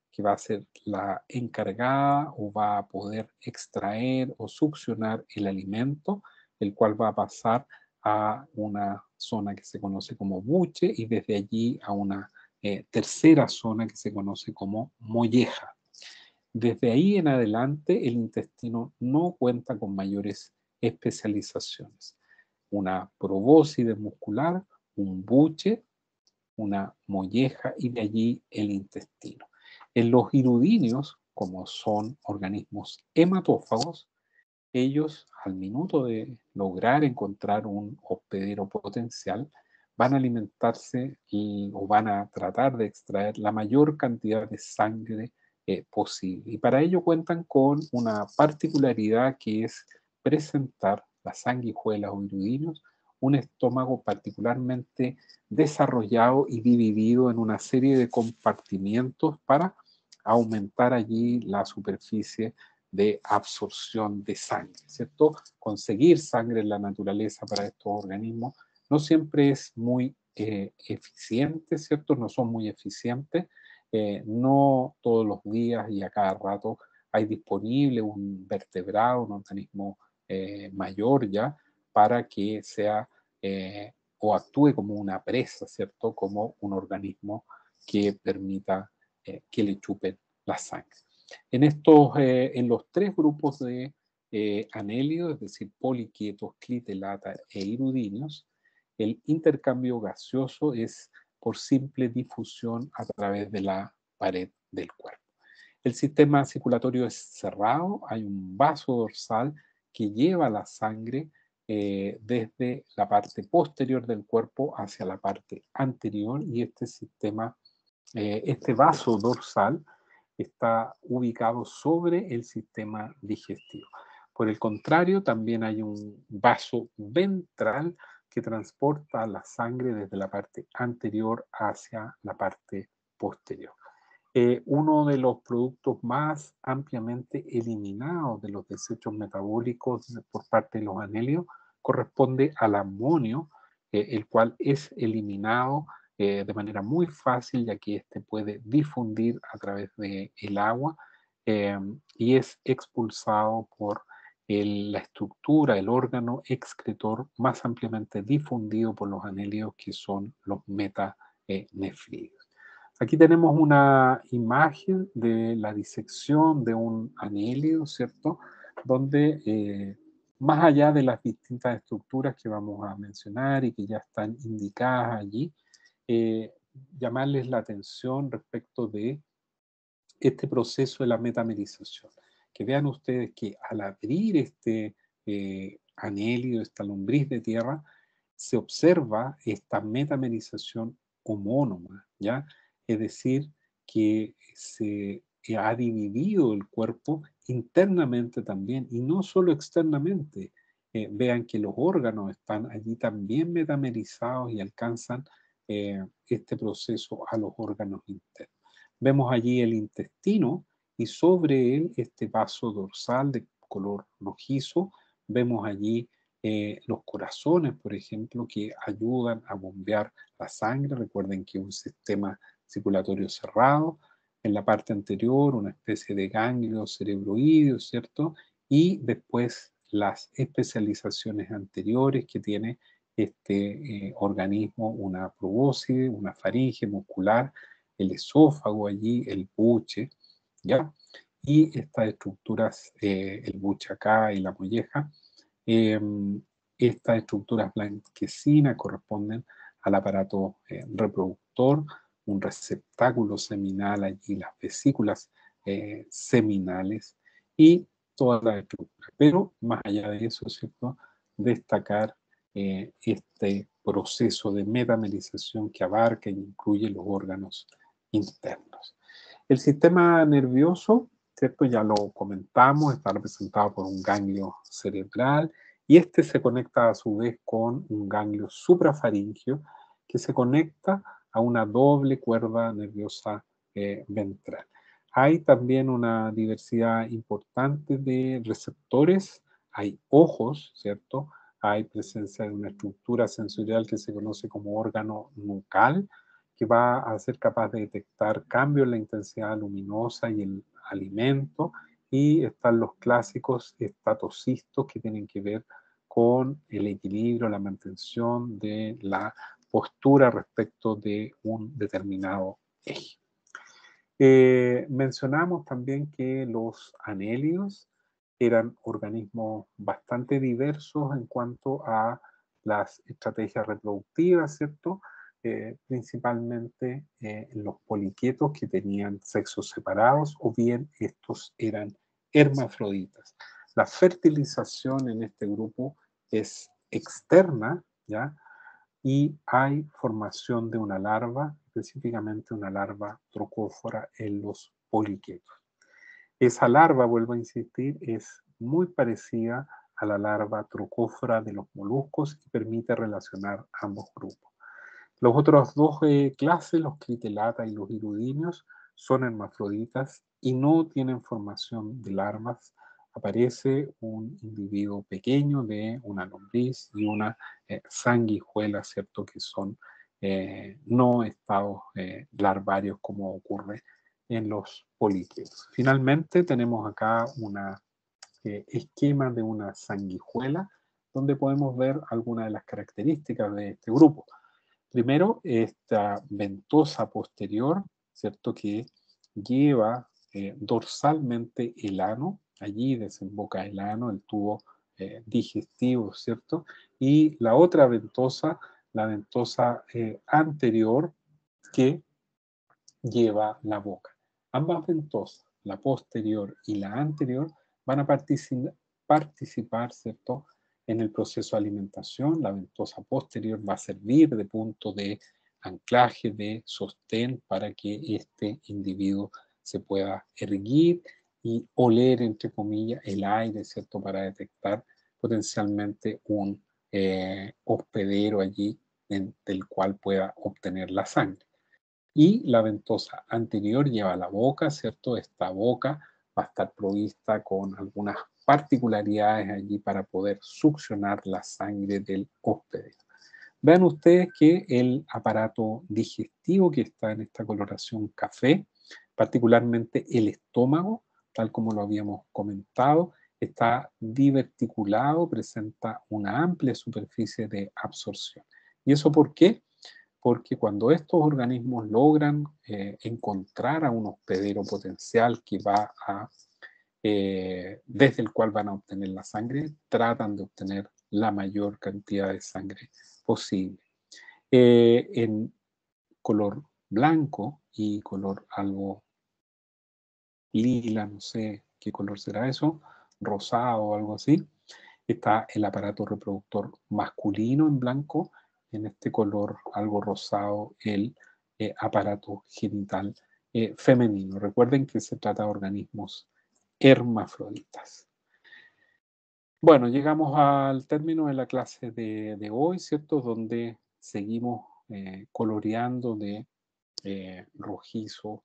que va a ser la encargada o va a poder extraer o succionar el alimento, el cual va a pasar a una zona que se conoce como buche y desde allí a una tercera zona que se conoce como molleja. Desde ahí en adelante el intestino no cuenta con mayores especializaciones. Una probóscide muscular, un buche, una molleja y de allí el intestino. En los hirudíneos, como son organismos hematófagos, ellos al minuto de lograr encontrar un hospedero potencial van a alimentarse o van a tratar de extraer la mayor cantidad de sangre posible. Y para ello cuentan con una particularidad que es presentar las sanguijuelas o hirudíneos un estómago particularmente desarrollado y dividido en una serie de compartimientos para aumentar allí la superficie de absorción de sangre, ¿cierto? Conseguir sangre en la naturaleza para estos organismos no siempre es muy eficiente, ¿cierto? No son muy eficientes. No todos los días y a cada rato hay disponible un vertebrado, un organismo mayor ya, para que sea o actúe como una presa, ¿cierto? Como un organismo que permita que le chupen la sangre. En los tres grupos de anélidos, es decir, poliquietos, clitelata e hirudíneos, el intercambio gaseoso es por simple difusión a través de la pared del cuerpo. El sistema circulatorio es cerrado, hay un vaso dorsal que lleva la sangre desde la parte posterior del cuerpo hacia la parte anterior y este vaso dorsal está ubicado sobre el sistema digestivo. Por el contrario, también hay un vaso ventral que transporta la sangre desde la parte anterior hacia la parte posterior. Uno de los productos más ampliamente eliminados de los desechos metabólicos por parte de los anélidos corresponde al amonio, el cual es eliminado de manera muy fácil, ya que este puede difundir a través del agua y es expulsado por la estructura, el órgano excretor más ampliamente difundido por los anélidos, que son los metanefridos. Aquí tenemos una imagen de la disección de un anélido, ¿cierto? Donde más allá de las distintas estructuras que vamos a mencionar y que ya están indicadas allí, llamarles la atención respecto de este proceso de la metamerización. Que vean ustedes que al abrir este anélido, esta lombriz de tierra, se observa esta metamerización homónoma, ¿ya? Es decir, que se ha dividido el cuerpo internamente también y no solo externamente. Vean que los órganos están allí también metamerizados y alcanzan este proceso a los órganos internos. Vemos allí el intestino y sobre él este vaso dorsal de color rojizo. Vemos allí los corazones, por ejemplo, que ayudan a bombear la sangre. Recuerden que es un sistema circulatorio cerrado. En la parte anterior, una especie de ganglio cerebroideo, ¿cierto? Y después las especializaciones anteriores que tiene este organismo, una probóscide, una faringe muscular, el esófago allí, el buche, ¿ya? Y estas estructuras, el buche acá y la molleja, estas estructuras blanquecinas corresponden al aparato reproductor, un receptáculo seminal allí, las vesículas seminales y todas las estructuras. Pero más allá de eso, ¿cierto? Destacar este proceso de metamerización que abarca e incluye los órganos internos. El sistema nervioso, ¿cierto? Ya lo comentamos, está representado por un ganglio cerebral y este se conecta a su vez con un ganglio suprafaríngeo que se conecta a una doble cuerda nerviosa ventral. Hay también una diversidad importante de receptores, hay ojos, ¿cierto? Hay presencia de una estructura sensorial que se conoce como órgano nucal, que va a ser capaz de detectar cambios en la intensidad luminosa y el alimento, y están los clásicos estatocistos que tienen que ver con el equilibrio, la mantención de la postura respecto de un determinado eje. Mencionamos también que los anélidos eran organismos bastante diversos en cuanto a las estrategias reproductivas, ¿cierto? Principalmente los poliquetos que tenían sexos separados, o bien estos eran hermafroditas. La fertilización en este grupo es externa, ¿ya? Y hay formación de una larva, específicamente una larva trocófora en los poliquetos. Esa larva, vuelvo a insistir, es muy parecida a la larva trocófora de los moluscos y permite relacionar ambos grupos. Los otros dos clases, los critelata y los hirudinios, son hermafroditas y no tienen formación de larvas. Aparece un individuo pequeño de una lombriz y una sanguijuela, ¿cierto? Que son no estados larvarios como ocurre en los poliquetos. Finalmente tenemos acá un esquema de una sanguijuela donde podemos ver algunas de las características de este grupo. Primero, esta ventosa posterior, ¿cierto? Que lleva dorsalmente el ano, allí desemboca el ano, el tubo digestivo, ¿cierto? Y la otra ventosa, la ventosa anterior, que lleva la boca. Ambas ventosas, la posterior y la anterior, van a participar, ¿cierto?, en el proceso de alimentación. La ventosa posterior va a servir de punto de anclaje, de sostén, para que este individuo se pueda erguir y oler, entre comillas, el aire, ¿cierto?, para detectar potencialmente un hospedero allí del cual pueda obtener la sangre. Y la ventosa anterior lleva la boca, ¿cierto? Esta boca va a estar provista con algunas particularidades allí para poder succionar la sangre del hospedero. Vean ustedes que el aparato digestivo que está en esta coloración café, particularmente el estómago, tal como lo habíamos comentado, está diverticulado, presenta una amplia superficie de absorción. ¿Y eso por qué? Porque cuando estos organismos logran encontrar a un hospedero potencial que va a, desde el cual van a obtener la sangre, tratan de obtener la mayor cantidad de sangre posible. En color blanco y color algo lila, no sé qué color será eso, rosado o algo así, está el aparato reproductor masculino en blanco, en este color algo rosado el aparato genital femenino. Recuerden que se trata de organismos hermafroditas. Bueno, llegamos al término de la clase de hoy, ¿cierto? Donde seguimos coloreando de rojizo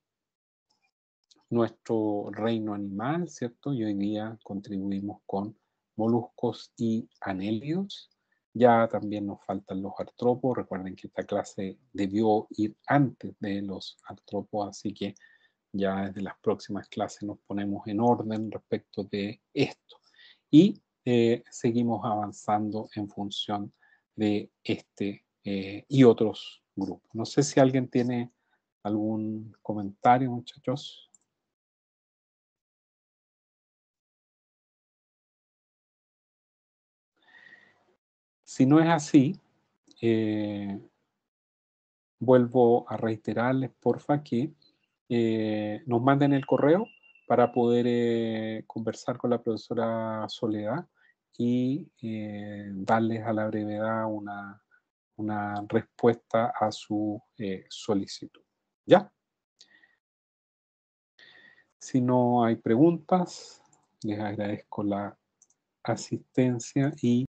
nuestro reino animal, ¿cierto? Y hoy día contribuimos con moluscos y anélidos. Ya también nos faltan los artrópodos. Recuerden que esta clase debió ir antes de los artrópodos, así que ya desde las próximas clases nos ponemos en orden respecto de esto. Y seguimos avanzando en función de este y otros grupos. No sé si alguien tiene algún comentario, muchachos. Si no es así, vuelvo a reiterarles, porfa, que nos manden el correo para poder conversar con la profesora Soledad y darles a la brevedad una respuesta a su solicitud. ¿Ya? Si no hay preguntas, les agradezco la asistencia y